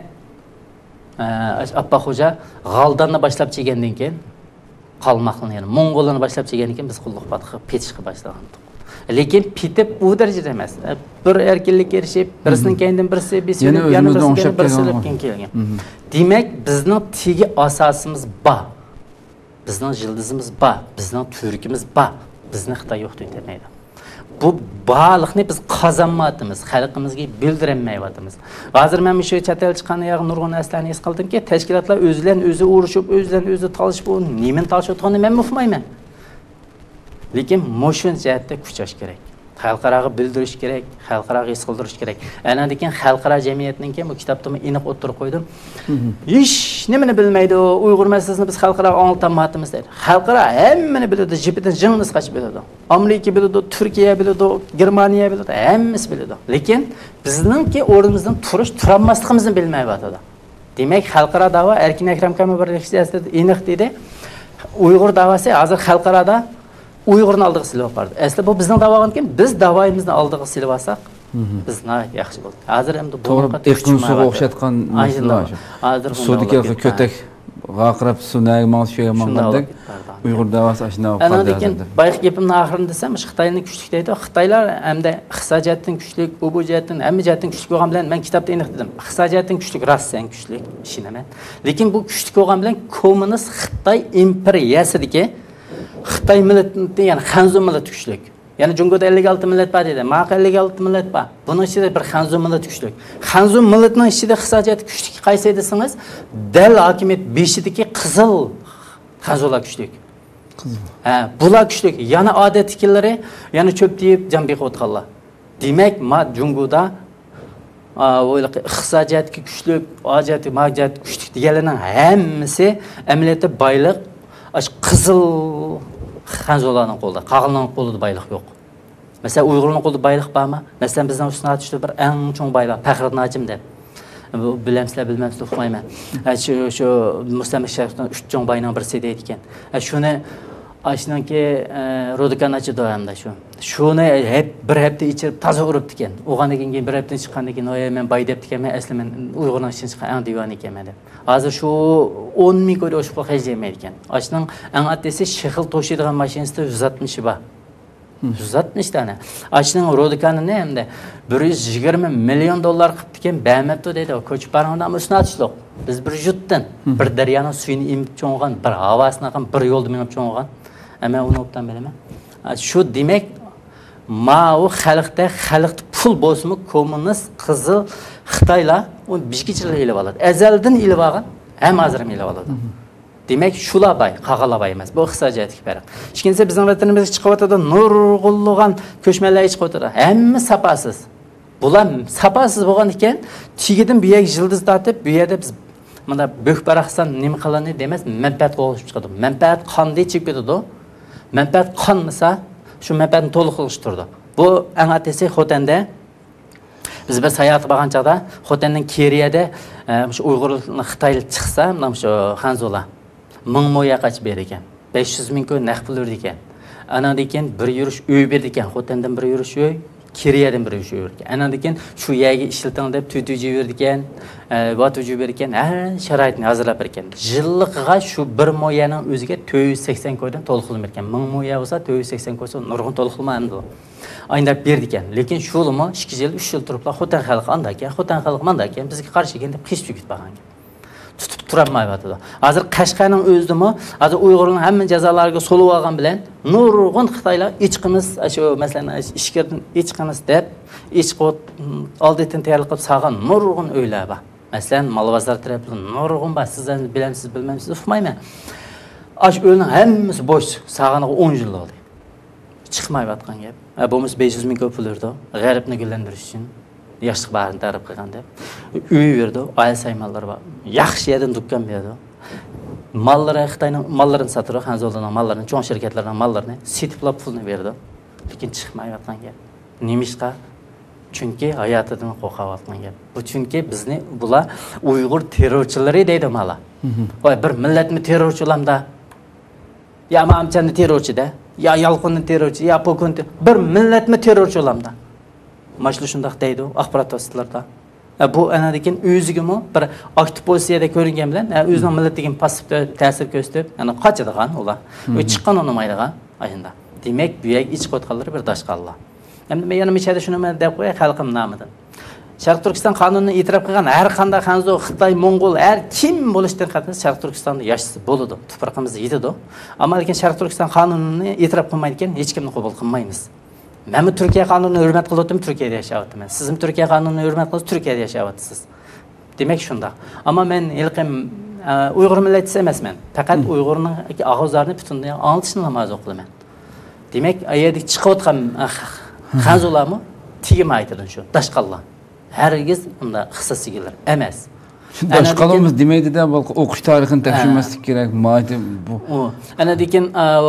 Abbaxo'ja G'aldanni boshlab chegandan keyin qalmoqni, ya'ni Mong'ollarni boshlab chegandan keyin biz qulluq patirib petishga boshlagandik. Lekin pitib bu darajada emas. Bir erkinlik erishib, birisining keyindan birisi besilib, yana birisining birisi kelgan. Demak, bizning tegi asosimiz bor. Bizning yıldızımız bor, bizning turkimiz bor. Bizni Xitoy yo'q demaydi. Bu baliqni biz qozonmayapmiz, xalqimizga bildirmayapmiz. Hozir men shu chet el chiqqan yo'q nurg'un aslarni his qildimki, tashkilotlar o'zlarining o'zi urushib, o'zlarining o'zi talishib, bu nimani talishayotganini men uqmayman. Lekin moshun jihatda kuchash kerak. Xalqaraga bildirish kerak, xalqaraga his qildirish kerak. Ana degan xalqaro jamiyatning bu kitobda men aniq o'tirib qo'ydim. Hech nimani bilmaydi, Uyg'ur masalasini biz xalqaro anglatamayapmiz dedi. Xalqaro hammani biladi, jipidan jinnis qochib biladi. Amerika biladi, Turkiya biladi, Germaniya biladi, hammasi biladi. Lekin bizningki o'rnimizdan turish, turolmasligimizni bilmayapti. Demak, xalqaro da'vo Erkin Akram Kamil birlashmasida aniq dedi. Uyg'ur da'vosi hozir xalqaroda Uyg'urni oldiga silib bordi. Aslida bu bizning da'vogankim, biz da'voyimizni oldiga silib olsak, biz nəhayət yaxshi bo'ldi. Hozir ham bu To'g'ri o'xshatgan masala. Hozir sudga ko'tak g'aqirib sunay ma'shuga mangandek Uyg'ur da'vosi ashna bo'ldi. Ana lekin bayaq gapimning oxirini desam, Xitoyning kuchlik deydi. Xitoylar hamda iqtisodiyotning kuchlik, ubujiyatning, hamma jihatdan kuchlik bo'lgan bilan men kitobda aniq dedim. Iqtisodiyotning kuchlik, Rossiyaning kuchlik, ishonaman. Lekin bu kuchlik bo'lgan bilan kommunist Xitoy imperiyasiga Xitoy millati, ya'ni Xanzo millati kuchlik. Ya'ni Jungoda ellik olti millat bor edi. Ma'qa ellik olti millat bor. Buning ichida bir Xanzo millati kuchlik. Xanzo millatining ichida iqtisodiyot kuchlik qaysi desangiz, dal hokimiyat beshidagi qizil Xanzolar kuchlik. Qizil. Ha, bular kuchlik. Yana odatdagilari, yana cho'p deyib jambiq o'tganlar. Demak, ma Jungoda o'ylab iqtisodiyotga kuchlik, hojati, majat kuchlik deganlarning hammasi amaliyotda boylik qizil Xanzolarning qo'lida, qag'ilning qo'lida boylik yo'q. Masalan, Uyg'urning qo'lida boylik bormi? Masalan, bizning ustuna tushdi bir eng cho'ng boylik, Faxriddin Najim deb. Bu bilamsizlar, bilmaysizlar, uqmayman. Shu shu mustamlik sharqdan uch cho'ng boyning birisi deydi ekan. Shuni ashnanki Rodikanachi doyamda shu. Shuni hep bir hafta ichib toza uribdi ekan. O'g'andan keyin bir hafta chiqqandan keyin "Oy, men boy debdi ekan, men asli men Uyg'urning ichidan chiqqan eng divan ekanman" deb. Hozir shu o'n ming ko'ra oshib qolmaydi ekan. Ashning eng attesi shixil to'shiydigan mashinasida yuz oltmish bor. жүз алтмыш дана. Ашының родиканы не hem de bir yüz yigirma milyon dollar qilib ekan, bamabdi deydi. Ko'chib borganda usini atishliq. Biz bir jutdan, bir daryoning suyini emib cho'ngan, bir havosini qilib, bir yo'lda minib cho'ngan. Ama uni obdan bilaman. Shu demak, ma u xalqda xalqda pul bo'lsa-mu, kommunist qizil Xitoylar uni bishkichilar ilib oladi. Azaldan ilib olgan, ham hozir ham ilib oladi. Demek şular bay, qağalabay emas. Bu iqtisodiyotga farq. Ikkinchisi bizning vatanimizga chiqib o'tadi, nurg'unlagan ko'chmalar chiqib o'tadi. Hamma sapasiz. Bular sapasiz bo'lgan ekan, tigidan bu yerga yıldız tortib, bu yerda biz mana Bo'kbaraqsan nima qiladi demas, manfaat qo'shib chiqadi. Manfaat qanday chiqib ketadi? Manfaat qanmasa, shu manfaatni to'liqlashtirdi. Bu eng atesi Xotanda biz bir sayohat bo'lgan chaqda Xotanning Keriyada shu Uyg'urlar Xitoylik chiqsa, mana shu Xanzolar ming mo'ya qach ber ekan. besh yuz ming ko'n naqd pul berdi ekan. Anadan keyin bir yurish uy berdi ekan. Xotandan bir yurish uy, Kiriyadan bir yurish uy berdi ekan. Anadan keyin shu yerga ishlating deb tuytuji berdi ekan, vatuji berdi ekan. Ha, sharoitni hozirlab bergan. Yilliqqa shu bir mo'yaning o'ziga to'rt yuz sakson ko'dan to'liqlanib bergan. ming mo'ya bo'lsa to'rt yuz sakson ko'sa nurg'un to'liqlanmadi. Ayndab berdi ekan. Lekin shulimi ikki yil, uch yil turiblar Xotan xalqi anda ekan, Xotan xalqi manda ekan, bizga qarshi ekan deb hech tugit bo'lgan. Tutib turolmayotdi. Hozir Qashqarning o'zidimi, hozir Uyg'urlarning hamma jazolarga solib olgan bilan nurg'un Xitoylar ichqimiz, shu masalan ishkirdan ichqimiz deb, ichqot oldidan tayyorlab qilib sog'an nurg'un o'ylar bor. Masalan, Malvazar tarafdan nurg'un bor. Sizlar bilamsiz, bilmaysiz, uqmayman. Ash o'yning hammasi bo'sh, sog'aniga o'n yil oldi. Chiqmayotgan gap. Bo'lmasa besh yuz ming pul berdi, g'aribni gullantirish uchun. Yaşlıq barını tarif qilganda uy berdi, oila saymallar bor. Yaxshi yerdan dukkan berdi. Mallari Xitoyning mallarini satadi, Xanzollarning mallarini, cho'ng shirkatlarning mallarini setiplab pulni berdi. Lekin chiqmayotgan gap. Nemishqa? Chunki hayotidan qo'rqayotgan gap. Bu chunki bizni bular Uyg'ur terrorchilari deydi mala. Voy bir millatni terrorchilamda. Ya mamchani terrorchida, ya yalqinni terrorchi, ya pokunni bir millatni terrorchilamda. Maşlı şundaq deydi axborot vositalarida. Bu anadikin o'zigimi bir aktiv pozitsiyada ko'ringan bilan o'zining millatiga passiv ta'sir ko'rsatib, ya'ni qochadigan ular. U chiqqan olmaydigan ayında. Demak, bu yer ich qo'tqanlar bir dashqallar. Endi men yana mechada shuni deb qo'yay xalqim nomidan. Sharq Turkiston qonunini e'tirof qilgan har qanday Xanzo, Xitoy, Mongol, har kim bo'lishdan qat'iy Sharq Turkistonda yashasa bo'ladi. Tuproqimiz yetadi. Ammo lekin Sharq Turkiston qonunini e'tirof qilmaydi ekan, hech kimni qabul qilmaymiz. Ben Türkiye kanununu hürmet kılıyorum, Türkiye'de yaşayattım. Sizin Türkiye kanununu hürmet kılıyorsunuz, Türkiye'de yaşayattınız. Demek şunda. Ama ben ilkim Uygur milleti sevmezmen. Fakat Uygur'un ağızlarını bütünlüğü anlatışını namaz okuyorum. Demek ayeti çıkıvatkan Xanzolar mı? Tigim aytırın şu. Daşkallar. Herkes bunda kısası gelir. Emez. Daşkalımız demeydi de okuş tarihini tekşirmezlik gerek. Madem bu. Ana dikin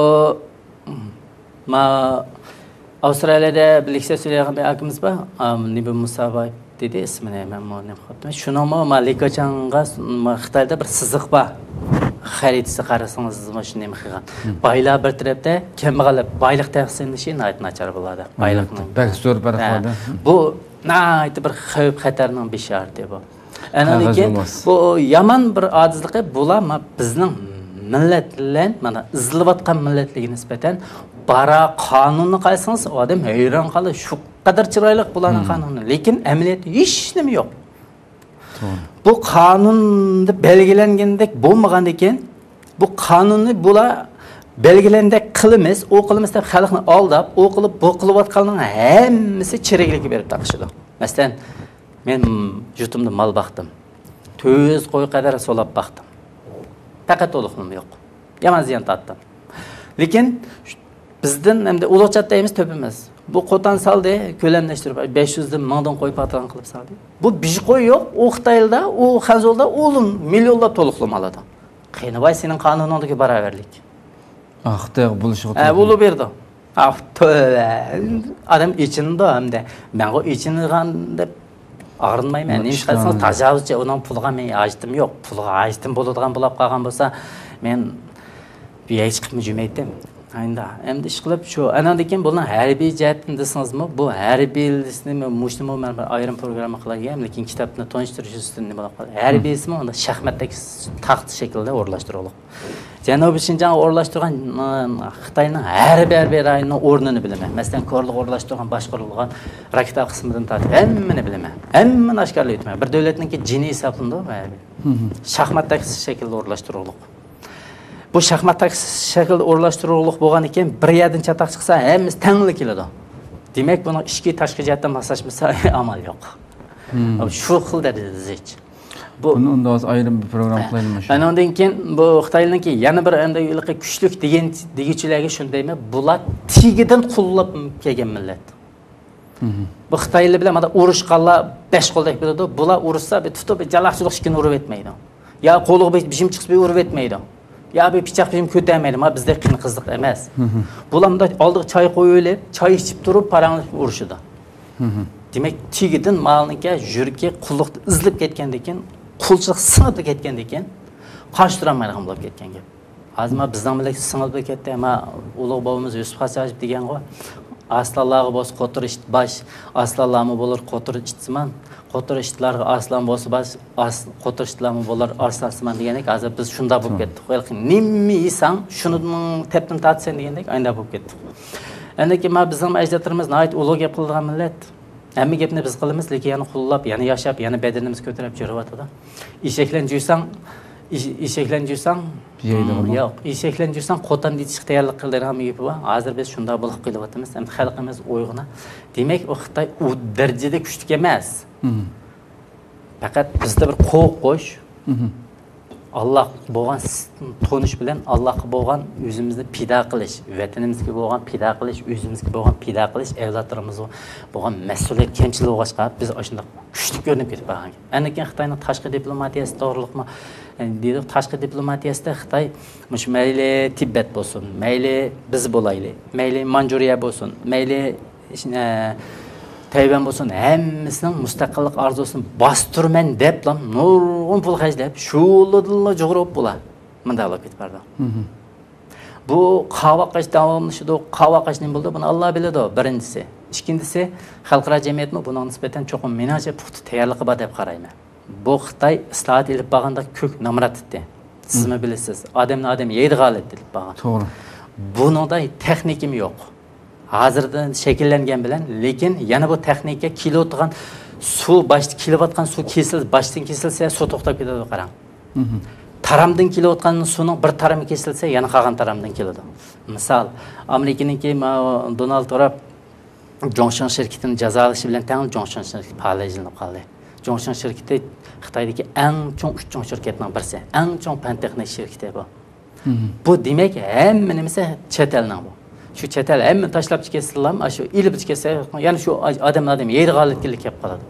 ma Avustralya'da birlikte söyleyen bir akımız var. Nibi Musabay dedi ismini hemen muhanem kaptım. Şunu mu Malika Çanğa Xitayda bir sızık var. Haritisi qarasınız mı şunu mi xigan. Baylar bir tarafda kambag'allar bayliq taqsimlashi nayt nachar bo'ladi. Bayliqning. Bak zo'r bir holda. Bu nayt bir xavf xatarning bisharti bu. Ana lekin bu yomon bir ojizligi bular bizning millat bilan mana izlayotgan millatligiga nisbatan bara qonunni qaysangiz odam hayron qoladi. Shu qadar chiroyli bularning qonuni, lekin amaliyotda hech nima yo'q. Bu qonunda belgilangandek bo'lmagan ekan, bu qonunni bular belgilangandek qilamiz, o qilamiz deb xalqni aldab, o qilib bu qilayotganning hammasi chirikligi berib taqishadi. Masalan, men jutumda mal baqdim. to'rt yuz qo'y qadar solab baqdim. Faqat to'liqlim yo'q. Yomon ziyon tortdim. Lekin bizden hem de ulug'chat deymiz topimiz. Bu qo'tan saldi, ko'lamlashtirib besh yuz dan mingdan qo'y patron qilib saldi. Bu bish qo'y yo'q, u Xitoyda, u Xanzolda o'lim millionlab to'liqlam oladi. Qiynabay sening qonuningdagi barobarlik. Ah, Xitoy bo'lishi o'tdi. Ha, bo'lib berdi. Ah, tövbe. Adam içinde hem de ben o içingan deb ağrınmayman. Nemish qilsangiz tajovuzchi, uning pulga men ajdim yo'q. Pulga ajdim bo'ladigan bo'lib qolgan bo'lsa, men bu hech qilib jumaydim. Ayda, endi ish qilib shu. Andan keyin buni harbiy jihatdan desangizmi, bu harbiylikni men mushtimni men bir ayrim programma qilaman, lekin kitobni tonishtirish ustidan nima qilib, harbiysimi unda shaxmatdagi taxt shaklida o'rlashtiriliq. Janubiy Shinjang o'rlashtirgan Xitoyning harbiy harbiy rayonining o'rnini bilaman. Masalan, ko'rliq o'rlashtirgan boshqarilgan raketa qismidan tortib hammani bilaman. Hammani oshkorlab aytmayman. Bir davlatningki jini hisoblanadi harbiy. Shaxmatdagi shaklda o'rlashtiriliq. Bu shaxmatdagi shaklda o'rlashtiriliq bo'lgan ekan, bir yerdan chataq chiqsa, hammasi tanglik keladi. Demak, buni ichki tashqi jihatdan maslashmasa amal yo'q. Shu xil darajada zich. Bu buni unda o'z ayrim bir program qilaylik. Ana undan keyin bu Xitoyninki yana bir endi yilqi kuchlik degan degichilarga shundaymi, bular tigidan qullab kelgan millat. Bu Xitoylar bilan mana urushqanlar besh qo'ldak bo'ladi. Bular urushsa bir tutib jalaqchilik ishini urib etmaydi. Ya qo'liga bishim chiqib urib etmaydi. Ya bir pichoq bishim ko'tarmaydi. Ma bizda qiyin qiziq emas. Bular bunda oldiga choy qo'yib, choy ichib turib parangni urushidi. Demak, tigidan malniki yurki qulluqni izlab ketgandan keyin qulchilik sinib ketgandan keyin qarshi turolmaydigan bo'lib ketgan gap. Hozir ma bizdan bilan sinib ketdi, ma ulug' bobomiz Yusuf Xasayev degan qo'y. Aslanlarga bo'lsa qo'tir ish bash, aslanlarmi bo'lar qo'tir ichsiman, qo'tir ishlarga aslan bo'lsa bash, qo'tir ishlarmi bo'lar arsasiman degandek, hozir biz shunda bo'lib ketdik. Nima yesang, shuni tepdan tatsan degandek, ayda bo'lib ketdik. Endi ma bizning ajdodlarimiz nihoyat ulug' gap qilgan millat. Hamma gapni biz qilamiz, lekin yana xullab, yana yashab, yana badanimiz ko'tarib yuryapti. Eshaklan juysang, eshaklan juysang, yo'q, eshaklan juysang qo'tan yetishga tayyorlik qiladigan gapi bor. Hozir biz shunda bo'lib qilyapmiz. Endi xalqimiz o'yg'ina. Demak, u Xitoy u darajada kuchli emas. Faqat bizda bir qo'q qo'sh. Allah bo'lgan tonish bilan Allohga bo'lgan o'zimizni pido qilish, vatanimizga bo'lgan pido qilish, o'zimizga bo'lgan pido qilish, avlodlarimizga bo'lgan mas'uliyat kemchiligi bo'lg'achqa biz shunday kuchli ko'rinib ketib qolgan. Endi keyin Xitoyning tashqi diplomatiyasi to'g'riliqmi? Deydi, tashqi diplomatiyasida Xitoy mush mayli Tibet bo'lsin, mayli biz bo'laylik, mayli Manjuriya bo'lsin, mayli Tayvan bo'lsin, hammasining mustaqillik orzusini bostirman deb, nurg'un pul xarjlab, shularni jug'urib bo'lar. Munda olib ketib bordi. Bu qavaqash davomlashdi, qavaqash nima bo'ldi? Buni Alloh biladi, birinchisi. Ikkinchisi, xalqaro jamiyatmi bunga nisbatan cho'qim menaja puxta tayyorligi bor deb qarayman. Bu Xitoy islohot ilib borganda ko'k namrat etdi. Sizmi bilasiz? Odamni odam yeydigan etdi borgan. To'g'ri. Buningda texnikim yo'q. Hozirdan shakllangan bilan, lekin yana bu texnika kilotgan suv boshda kelayotgan suv kesilib, boshdan kesilsa suv to'xtab ketadi, qarang. Taramdan kelayotgan suvning bir tarami kesilsa, yana qolgan taramdan keladi. Misol, Amerikaniki Donald Trump Johnson shirkatini jazolashi bilan tang Johnson shirkati faoliyatlanib qoldi. Johnson shirkati Xitoydagi eng chong uch chong shirkatning birisi, eng chong fan texnik shirkati bu. Bu demak, hamma nimasi chet elning bu. Shu chet el hamma tashlab chiqsalam, shu ilib chiqsa, yana shu odamlar odam yeydiganlik kelib qoladi.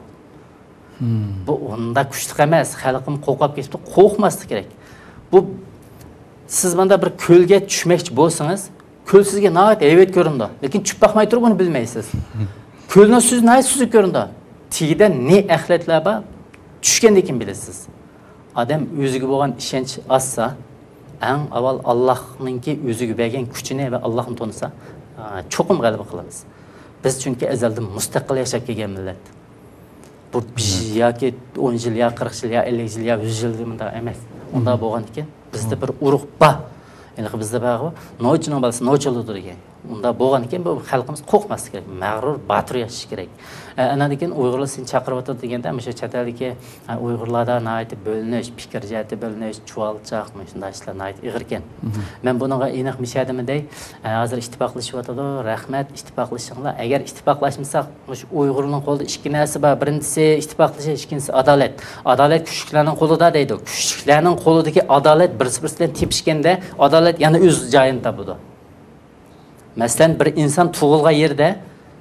Bu unda kuchli emas, xalqim qo'rqib ketdi, qo'rqmaslik kerak. Bu siz menda bir ko'lga tushmoqchi bo'lsangiz, ko'l sizga nihoyat hayvat ko'rindi, lekin tushib baxmay turib uni bilmaysiz. Ko'lni siz nihoyat suzib ko'rindi. Tigida ne axlatlar bor, tushgandan keyin bilasiz. Odam o'ziga bo'lgan ishonch assa, eng avval Allohninki o'ziga bergan kuchini va Allohni tanisa, cho'qim g'alaba qilamiz. Biz chunki azaldan mustaqil yashab kelgan millat. Bu yoki o'n yil, yo qirq yil, yo ellik yil, yo yuz yil demda emas. Unda bo'lgan ekan, bizda bir urug' bor. Endi bizda bor, nochining balasi nochiludir degan. Unda bo'lgan ekan, bu xalqimiz qo'rqmaslik kerak, mag'rur, botir yashash kerak. Ana degan Uyg'urlar seni chaqirib o'tdi deganda, o'sha chet eldagi Uyg'urlarda nihoyat bo'linish, fikr jihati bo'linish, chuvalchaq, shunday ishlar nihoyat ig'ir ekan. Men bunga aniq mishadimday, hozir ittifoqlashyapti, rahmat, ittifoqlashinglar. Agar ittifoqlashmasak, o'sha Uyg'urning qo'lida ikki narsa bor. Birinchisi ittifoqlashish, ikkinchisi adolat. Adolat kuchliklarning qo'lida deydi. Kuchliklarning qo'lidagi adolat birsi-birsi bilan tepishganda, adolat yana o'z joyini topadi. Masalan, bir inson tug'ilgan yerda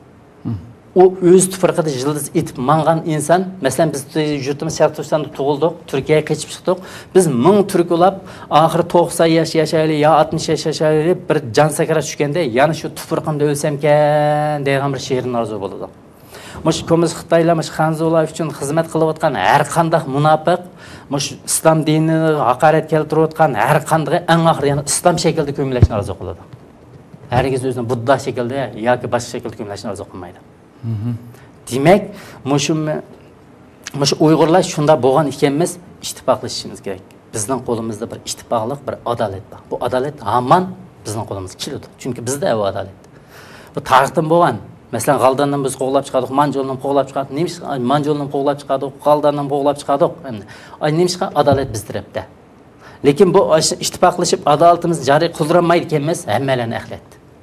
u o'z tuprog'ida yildiz etib mangan inson, masalan biz yurtimiz Sharqistonda tug'ildik, Turkiyaga qochib chiqdik. Biz ming turkulab, oxiri to'qson yosh yashayli yo oltmish yosh yashayli bir jon sakrat tushganda, yana shu tuprog'imda o'lsamkan degan bir she'rni orzu bo'ladi. Mush ko'miz Xitoylar, mush Xanzolar uchun xizmat qilayotgan har qanday munofiq, mush islom dinini haqorat keltirayotgan har qanday eng oxiri yana islom shaklida ko'milishni orzu qiladi. herkes özünü Budda şekilde yoki boshqa şekilde hukmlashni orzu qilmaydi. Demak, mushu mushu Uyg'urlar shunda bo'lgan ekanmiz, ittifoqlashishimiz kerak. Bizning qo'limizda bir ittifoqlik, bir adolat bor. Bu adolat hamon bizning qo'limizga keladi. Chunki bizda bu adolat. Bu tarixdan bo'lgan. Masalan, G'aldandan biz qo'g'lab chiqadik, Manjolni qo'g'lab chiqadik, Nemishqa Manjolni qo'g'lab chiqadik, G'aldandan qo'g'lab chiqadik. Endi ay Nemishqa adolat biz tarafda. Lekin bu ittifoqlashib adolatimizni joriy qildirolmaydi ekanmiz, hammalarni axlat.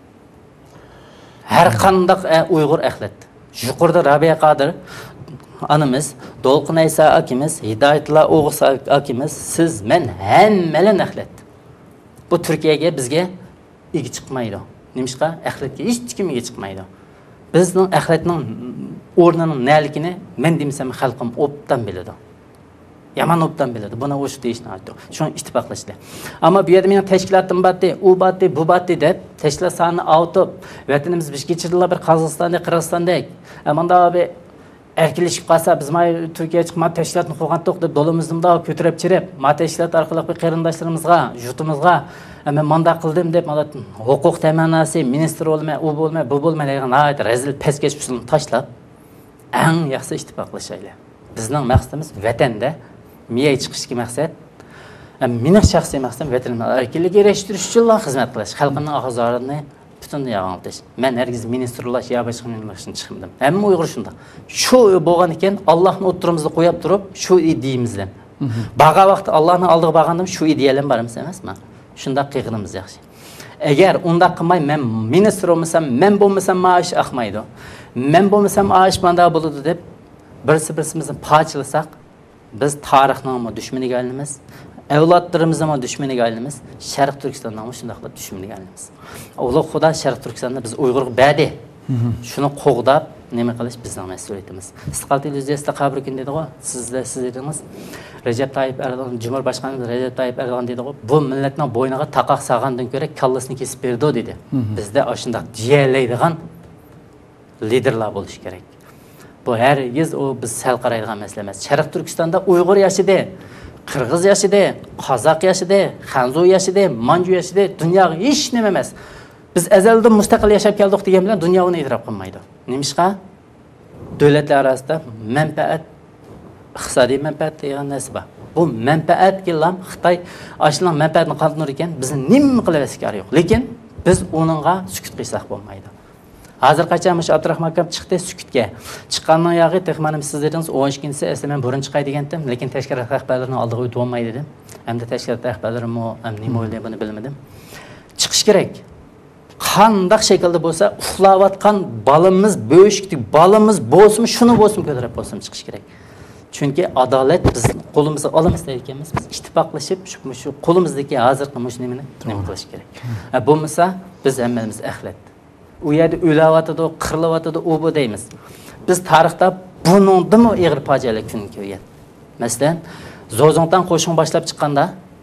Har qanday Uyg'ur axlat. Yuqorida Rabiya Qodir anamiz, Dolqin Aysa akimiz, Hidoyatullo O'g'is akimiz, siz, men hammalarni axlat. Bu Turkiyaga bizga ega chiqmaydi. Nemishqa axlatga hech kim ega chiqmaydi. Bizning axlatning o'rnining naligini men demsam xalqim obdan biladi. Yaman obdan biladi. Buni o'sha deyishni aytdi. Shuni ittifoqlashdi. Ammo bu yerda mening tashkilotim batdi, u batdi, bu batdi deb tashkilot sonini avtib, vatanimiz biz kechirdilar bir Qozog'istonda, Qirg'izistonda. Amanda abi erkinlashib qolsa, biz may Turkiyaga chiqib tashkilotni qo'ygandik deb dolimizni bunday ko'tarib chirib, ma tashkilot orqali bir qarindoshlarimizga, yurtimizga men manda qildim deb mana huquq ta'minotasi ministr bo'lmay, u bo'lmay, bu bo'lmay degan ayt rezil peskesh usulni tashlab, eng yaxshi ittifoqlashaylik. Bizning maqsadimiz vatanda miya chiqishga maqsad. Mening shaxsiy maqsadim vatanimni erkinligiga erishtirish uchun xizmat qilish, xalqning oxizorini butun yog'iltish. Men hargiz ministrlash yo boshqa ministrlashni chiqmadim. Hamma Uyg'ur shunda. Shu bo'lgan ekan, Allohni o'ttirimizda qo'yib turib, shu ideyamizdan. Baqa vaqt Allohning oldiga borgandim, shu ideyalar borimiz emasmi? Shunda qilganimiz yaxshi. Agar unda qilmay men ministr bo'lmasam, men bo'lmasam maosh aqmaydi. Men bo'lmasam maosh manda bo'ladi deb birsi-birsimizni parchalasak, biz tarixning dushmaniga aylanamiz. Avlodlarimizning dushmaniga aylanamiz. Sharq Turkistonning shundaqla dushmaniga aylanamiz. Alloh Xudo Sharq Turkistonda biz Uyg'ur badi. Shuni qo'g'dab nima qilish bizning mas'uliyatimiz. Istiqlol televiziyasida qabr kun dedi-ku, sizlar siz dedingiz. Recep Tayyip Erdo'g'an, Cumhurbaşkanımız Recep Tayyip Erdo'g'an dedi-ku, bu millatning bo'yniga taqoq sag'andan ko'ra kallasini kesib berdi dedi. Bizda shundaq jiyallaydigan liderlar bo'lish kerak. Bu hergiz o biz sal qaraydigan masala emas. Sharq Turkistonda Uyg'ur yashidi, Qirg'iz yashidi, Qozoq yashidi, Xanzu yashidi, Manju yashidi, dunyoga hech nima emas. Biz azaldan mustaqil yashab keldik degan bilan dunyo uni e'tirof qilmaydi. Nimishqa? Davlatlar orasida manfaat, iqtisodiy manfaat degan narsa bor. Bu manfaatga ham Xitoy ashlan manfaatni qandoq ekan, bizni nima qilib yo'q. Lekin biz uningga sukut qilsak bo'lmaydi. Hozir qachonmish Abdurahmon akam chiqdi sukutga. Chiqqandan yog'i texmanim siz dedingiz o'n ikkinchisi esa men burun chiqay degandim, lekin tashkilot rahbarlarining oldiga o'tib olmaydi dedim. Hamda tashkilot rahbarlarim ham nima o'ylayapini bilmadim. Chiqish kerak. Qandaq shaklda bo'lsa, uxlayotgan balamiz bo'shikdi, balamiz bo'lsin, shuni bo'lsin ko'tarib bo'lsin chiqish kerak. Chunki adolat biz qo'limizga olamiz ekanmiz, biz ittifoqlashib shu shu qo'limizdagi hozirgi mush nimani nima qilish kerak. Bo'lmasa biz hammamiz axlat. U yerda o'layotadi, qirilayotadi, u bu deymiz. Biz tarixda buningdimi ig'ir fojiali kun kelgan. Masalan, Zozongtan qo'shin boshlab chiqqanda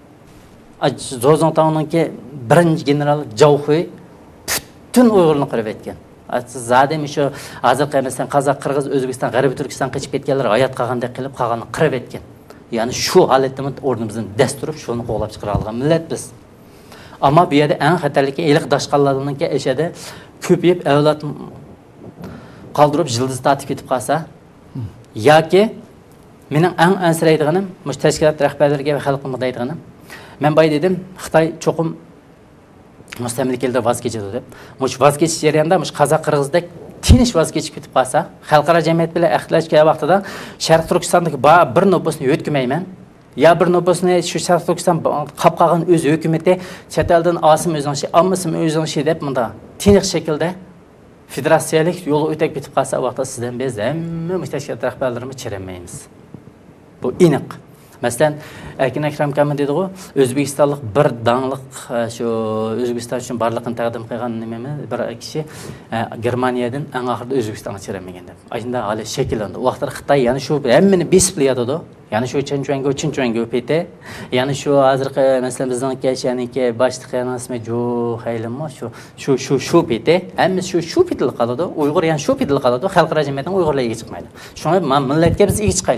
Zozongtanninki birinchi general Jawxuy butun Uyg'urni qirib etgan. Zadim shu hozir qilmasdan Qozoq, Qirg'iz, O'zbekiston, G'arbiy Turkiston qochib ketganlar hayot qolganda qilib qolganini qirib etgan. Ya'ni shu holatda o'rnimizdan dast turib shuni qo'g'lab chiqara olgan millat biz. Ammo bu yerda eng xatarligi eliq dashqonlarninki eshada ko'payib avlod qoldirib yildiz tatib ketib qolsa yoki mening eng ansiraydiganim mush tashkilot rahbarlariga va xalqimga deydiganim, men boy dedim Xitoy cho'qim mustamlikalardan voz kechadi deb. Mush voz kechish jarayonida mush Qozoq, Qirg'izdek tinch voz kechib ketib qolsa, xalqaro jamiyat bilan ahdlashgan vaqtida Sharq Turkistondagi bir nopusni yo'tkimayman. Ya bir nopusni shu Sharq Turkiston qolib qolgan o'z hukumati chet eldan osim o'zing shi, ammasim o'zing shi deb bunda tinch shaklda federatsiyalik yo'l o'tib ketib qolsa, vaqtda sizdan biz hamma mustashkilot rahbarlarimiz chiranmaymiz. Bu aniq. Masalan, Erkin Akram Kamil dedi-ku, O'zbekistonlik bir dangliq shu O'zbekiston uchun barliqni taqdim qilgan nimami bir kishi Germaniyadan eng oxirida O'zbekistonga chiranmagan deb. Ayında hali shakllandi. U vaqtlar Xitoy yana shu hammani besiplayadi-da. Yani şu Çinjuangga, Çinjuangga o'paydi. Yani şu hozirgi masalan bizningki yaniki boshliq yanasmi jo haylimmi shu shu shu shu peti, hamma shu shu petli qoladi. Uyg'ur yani shu petli qoladi. Xalqaro jamiyatdan Uyg'urlarga chiqmaydi. Shuni men millatga biz ega chiqaylik.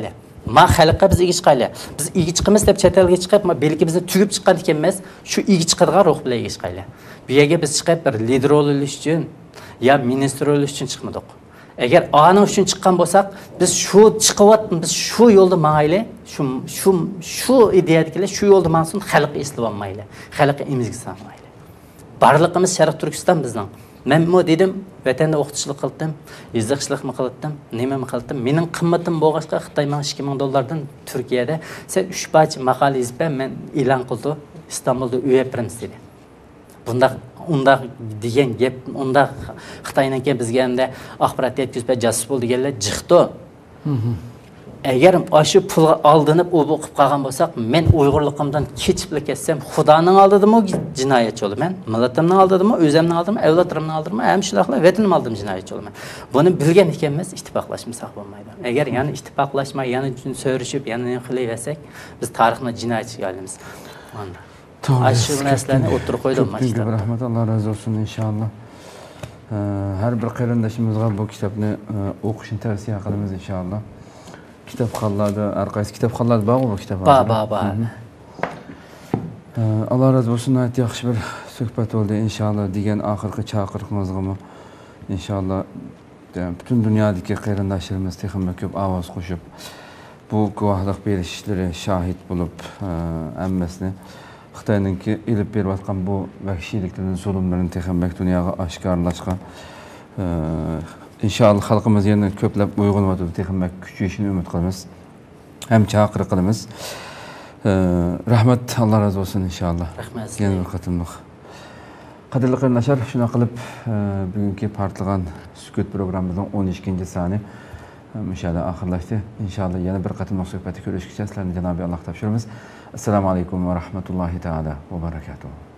Ma xalqqa biz ega chiqaylik. Biz ega chiqamiz deb chet elga chiqib, belki bizni tugib chiqqan ekanmiz, shu ega chiqadigan ruh bilan ega chiqaylik. Bu yerga biz chiqib bir lider bo'lish uchun ya ministr bo'lish uchun chiqmadik. Agar ana uchun chiqqan bo'lsak, biz shu chiqyapmiz, biz shu yo'lda mangayli, shu shu shu ideyadagilar shu yo'lda mansun xalqqa eslab olmayli, xalqqa emizgi solmayli. Barliqimiz Sharq Turkiston bizning. Men mo dedim, vatanda o'qitishlik qildim, yozishlikmi qildim, nima qildim. Mening qimmatim bo'lg'achqa Xitoy menga ikki ming dollardan Turkiyada sen uch parcha maqola yozib men e'lon qildi, Istanbulda uy yapiramiz dedi. Bunda unda degan gap, unda Xitoyniki bizga endi axborot yetkazib jasus bo'l deganlar jiqdi. Agar shu pulga aldanib u o'qib qolgan bo'lsak, men Uyg'urligimdan kechib ketsam, Xudoning oldidami jinoyatchi bo'laman, millatimning oldidami, o'zimning oldidami, avlodlarimning oldidami, ham shunaqla vatanim oldim jinoyatchi bo'laman. Buni bilgan ekanmiz, ittifoqlashmasak bo'lmaydi. Agar yana ittifoqlashmay, yana so'rishib, yana qilaversak, biz tarixni jinoyatchiga aylanamiz. Mana. Shu narsalarni o'tirib qo'ydim maktabda. Rahmat, Alloh razı olsun inshaalloh. Har bir qarindashimizga bu kitobni o'qishni tavsiya qilamiz inshaalloh. Kitobxonlarda, har qaysi kitobxonlarda bor bu kitoblar. Ba, ba, ba. Alloh razı olsun, ayt yaxshi bir suhbat bo'ldi inshaalloh degan oxirgi chaqiriqimizga inshaalloh butun dunyodagi qarindoshlarimiz texnik ko'p ovoz qo'shib bu guvohlik berishlari shohid bo'lib, hammasini Xitoyninki ilib berayotgan bu vahshiyliklarning, zulmlarning texnik dunyoga oshkorlashgan inshaalloh xalqimiz yana ko'plab uyg'onib texnik kuchayishini umid qilamiz. Ham chaqiriq qilamiz. Rahmat, Alloh razı olsun inshaalloh. Rahmat. Yana bir qatimliq. Qadrli qarindoshlar, shuna qilib bugungi Partlagan sukut programmamizning o'n ikkinchi soni mushada oxirlashdi. Inshaalloh yana bir qatimliq suhbatda ko'rishguncha sizlarni Janobi Alloh topshiramiz. Assalomu alaykum va rahmatullohi taala va barakatuh.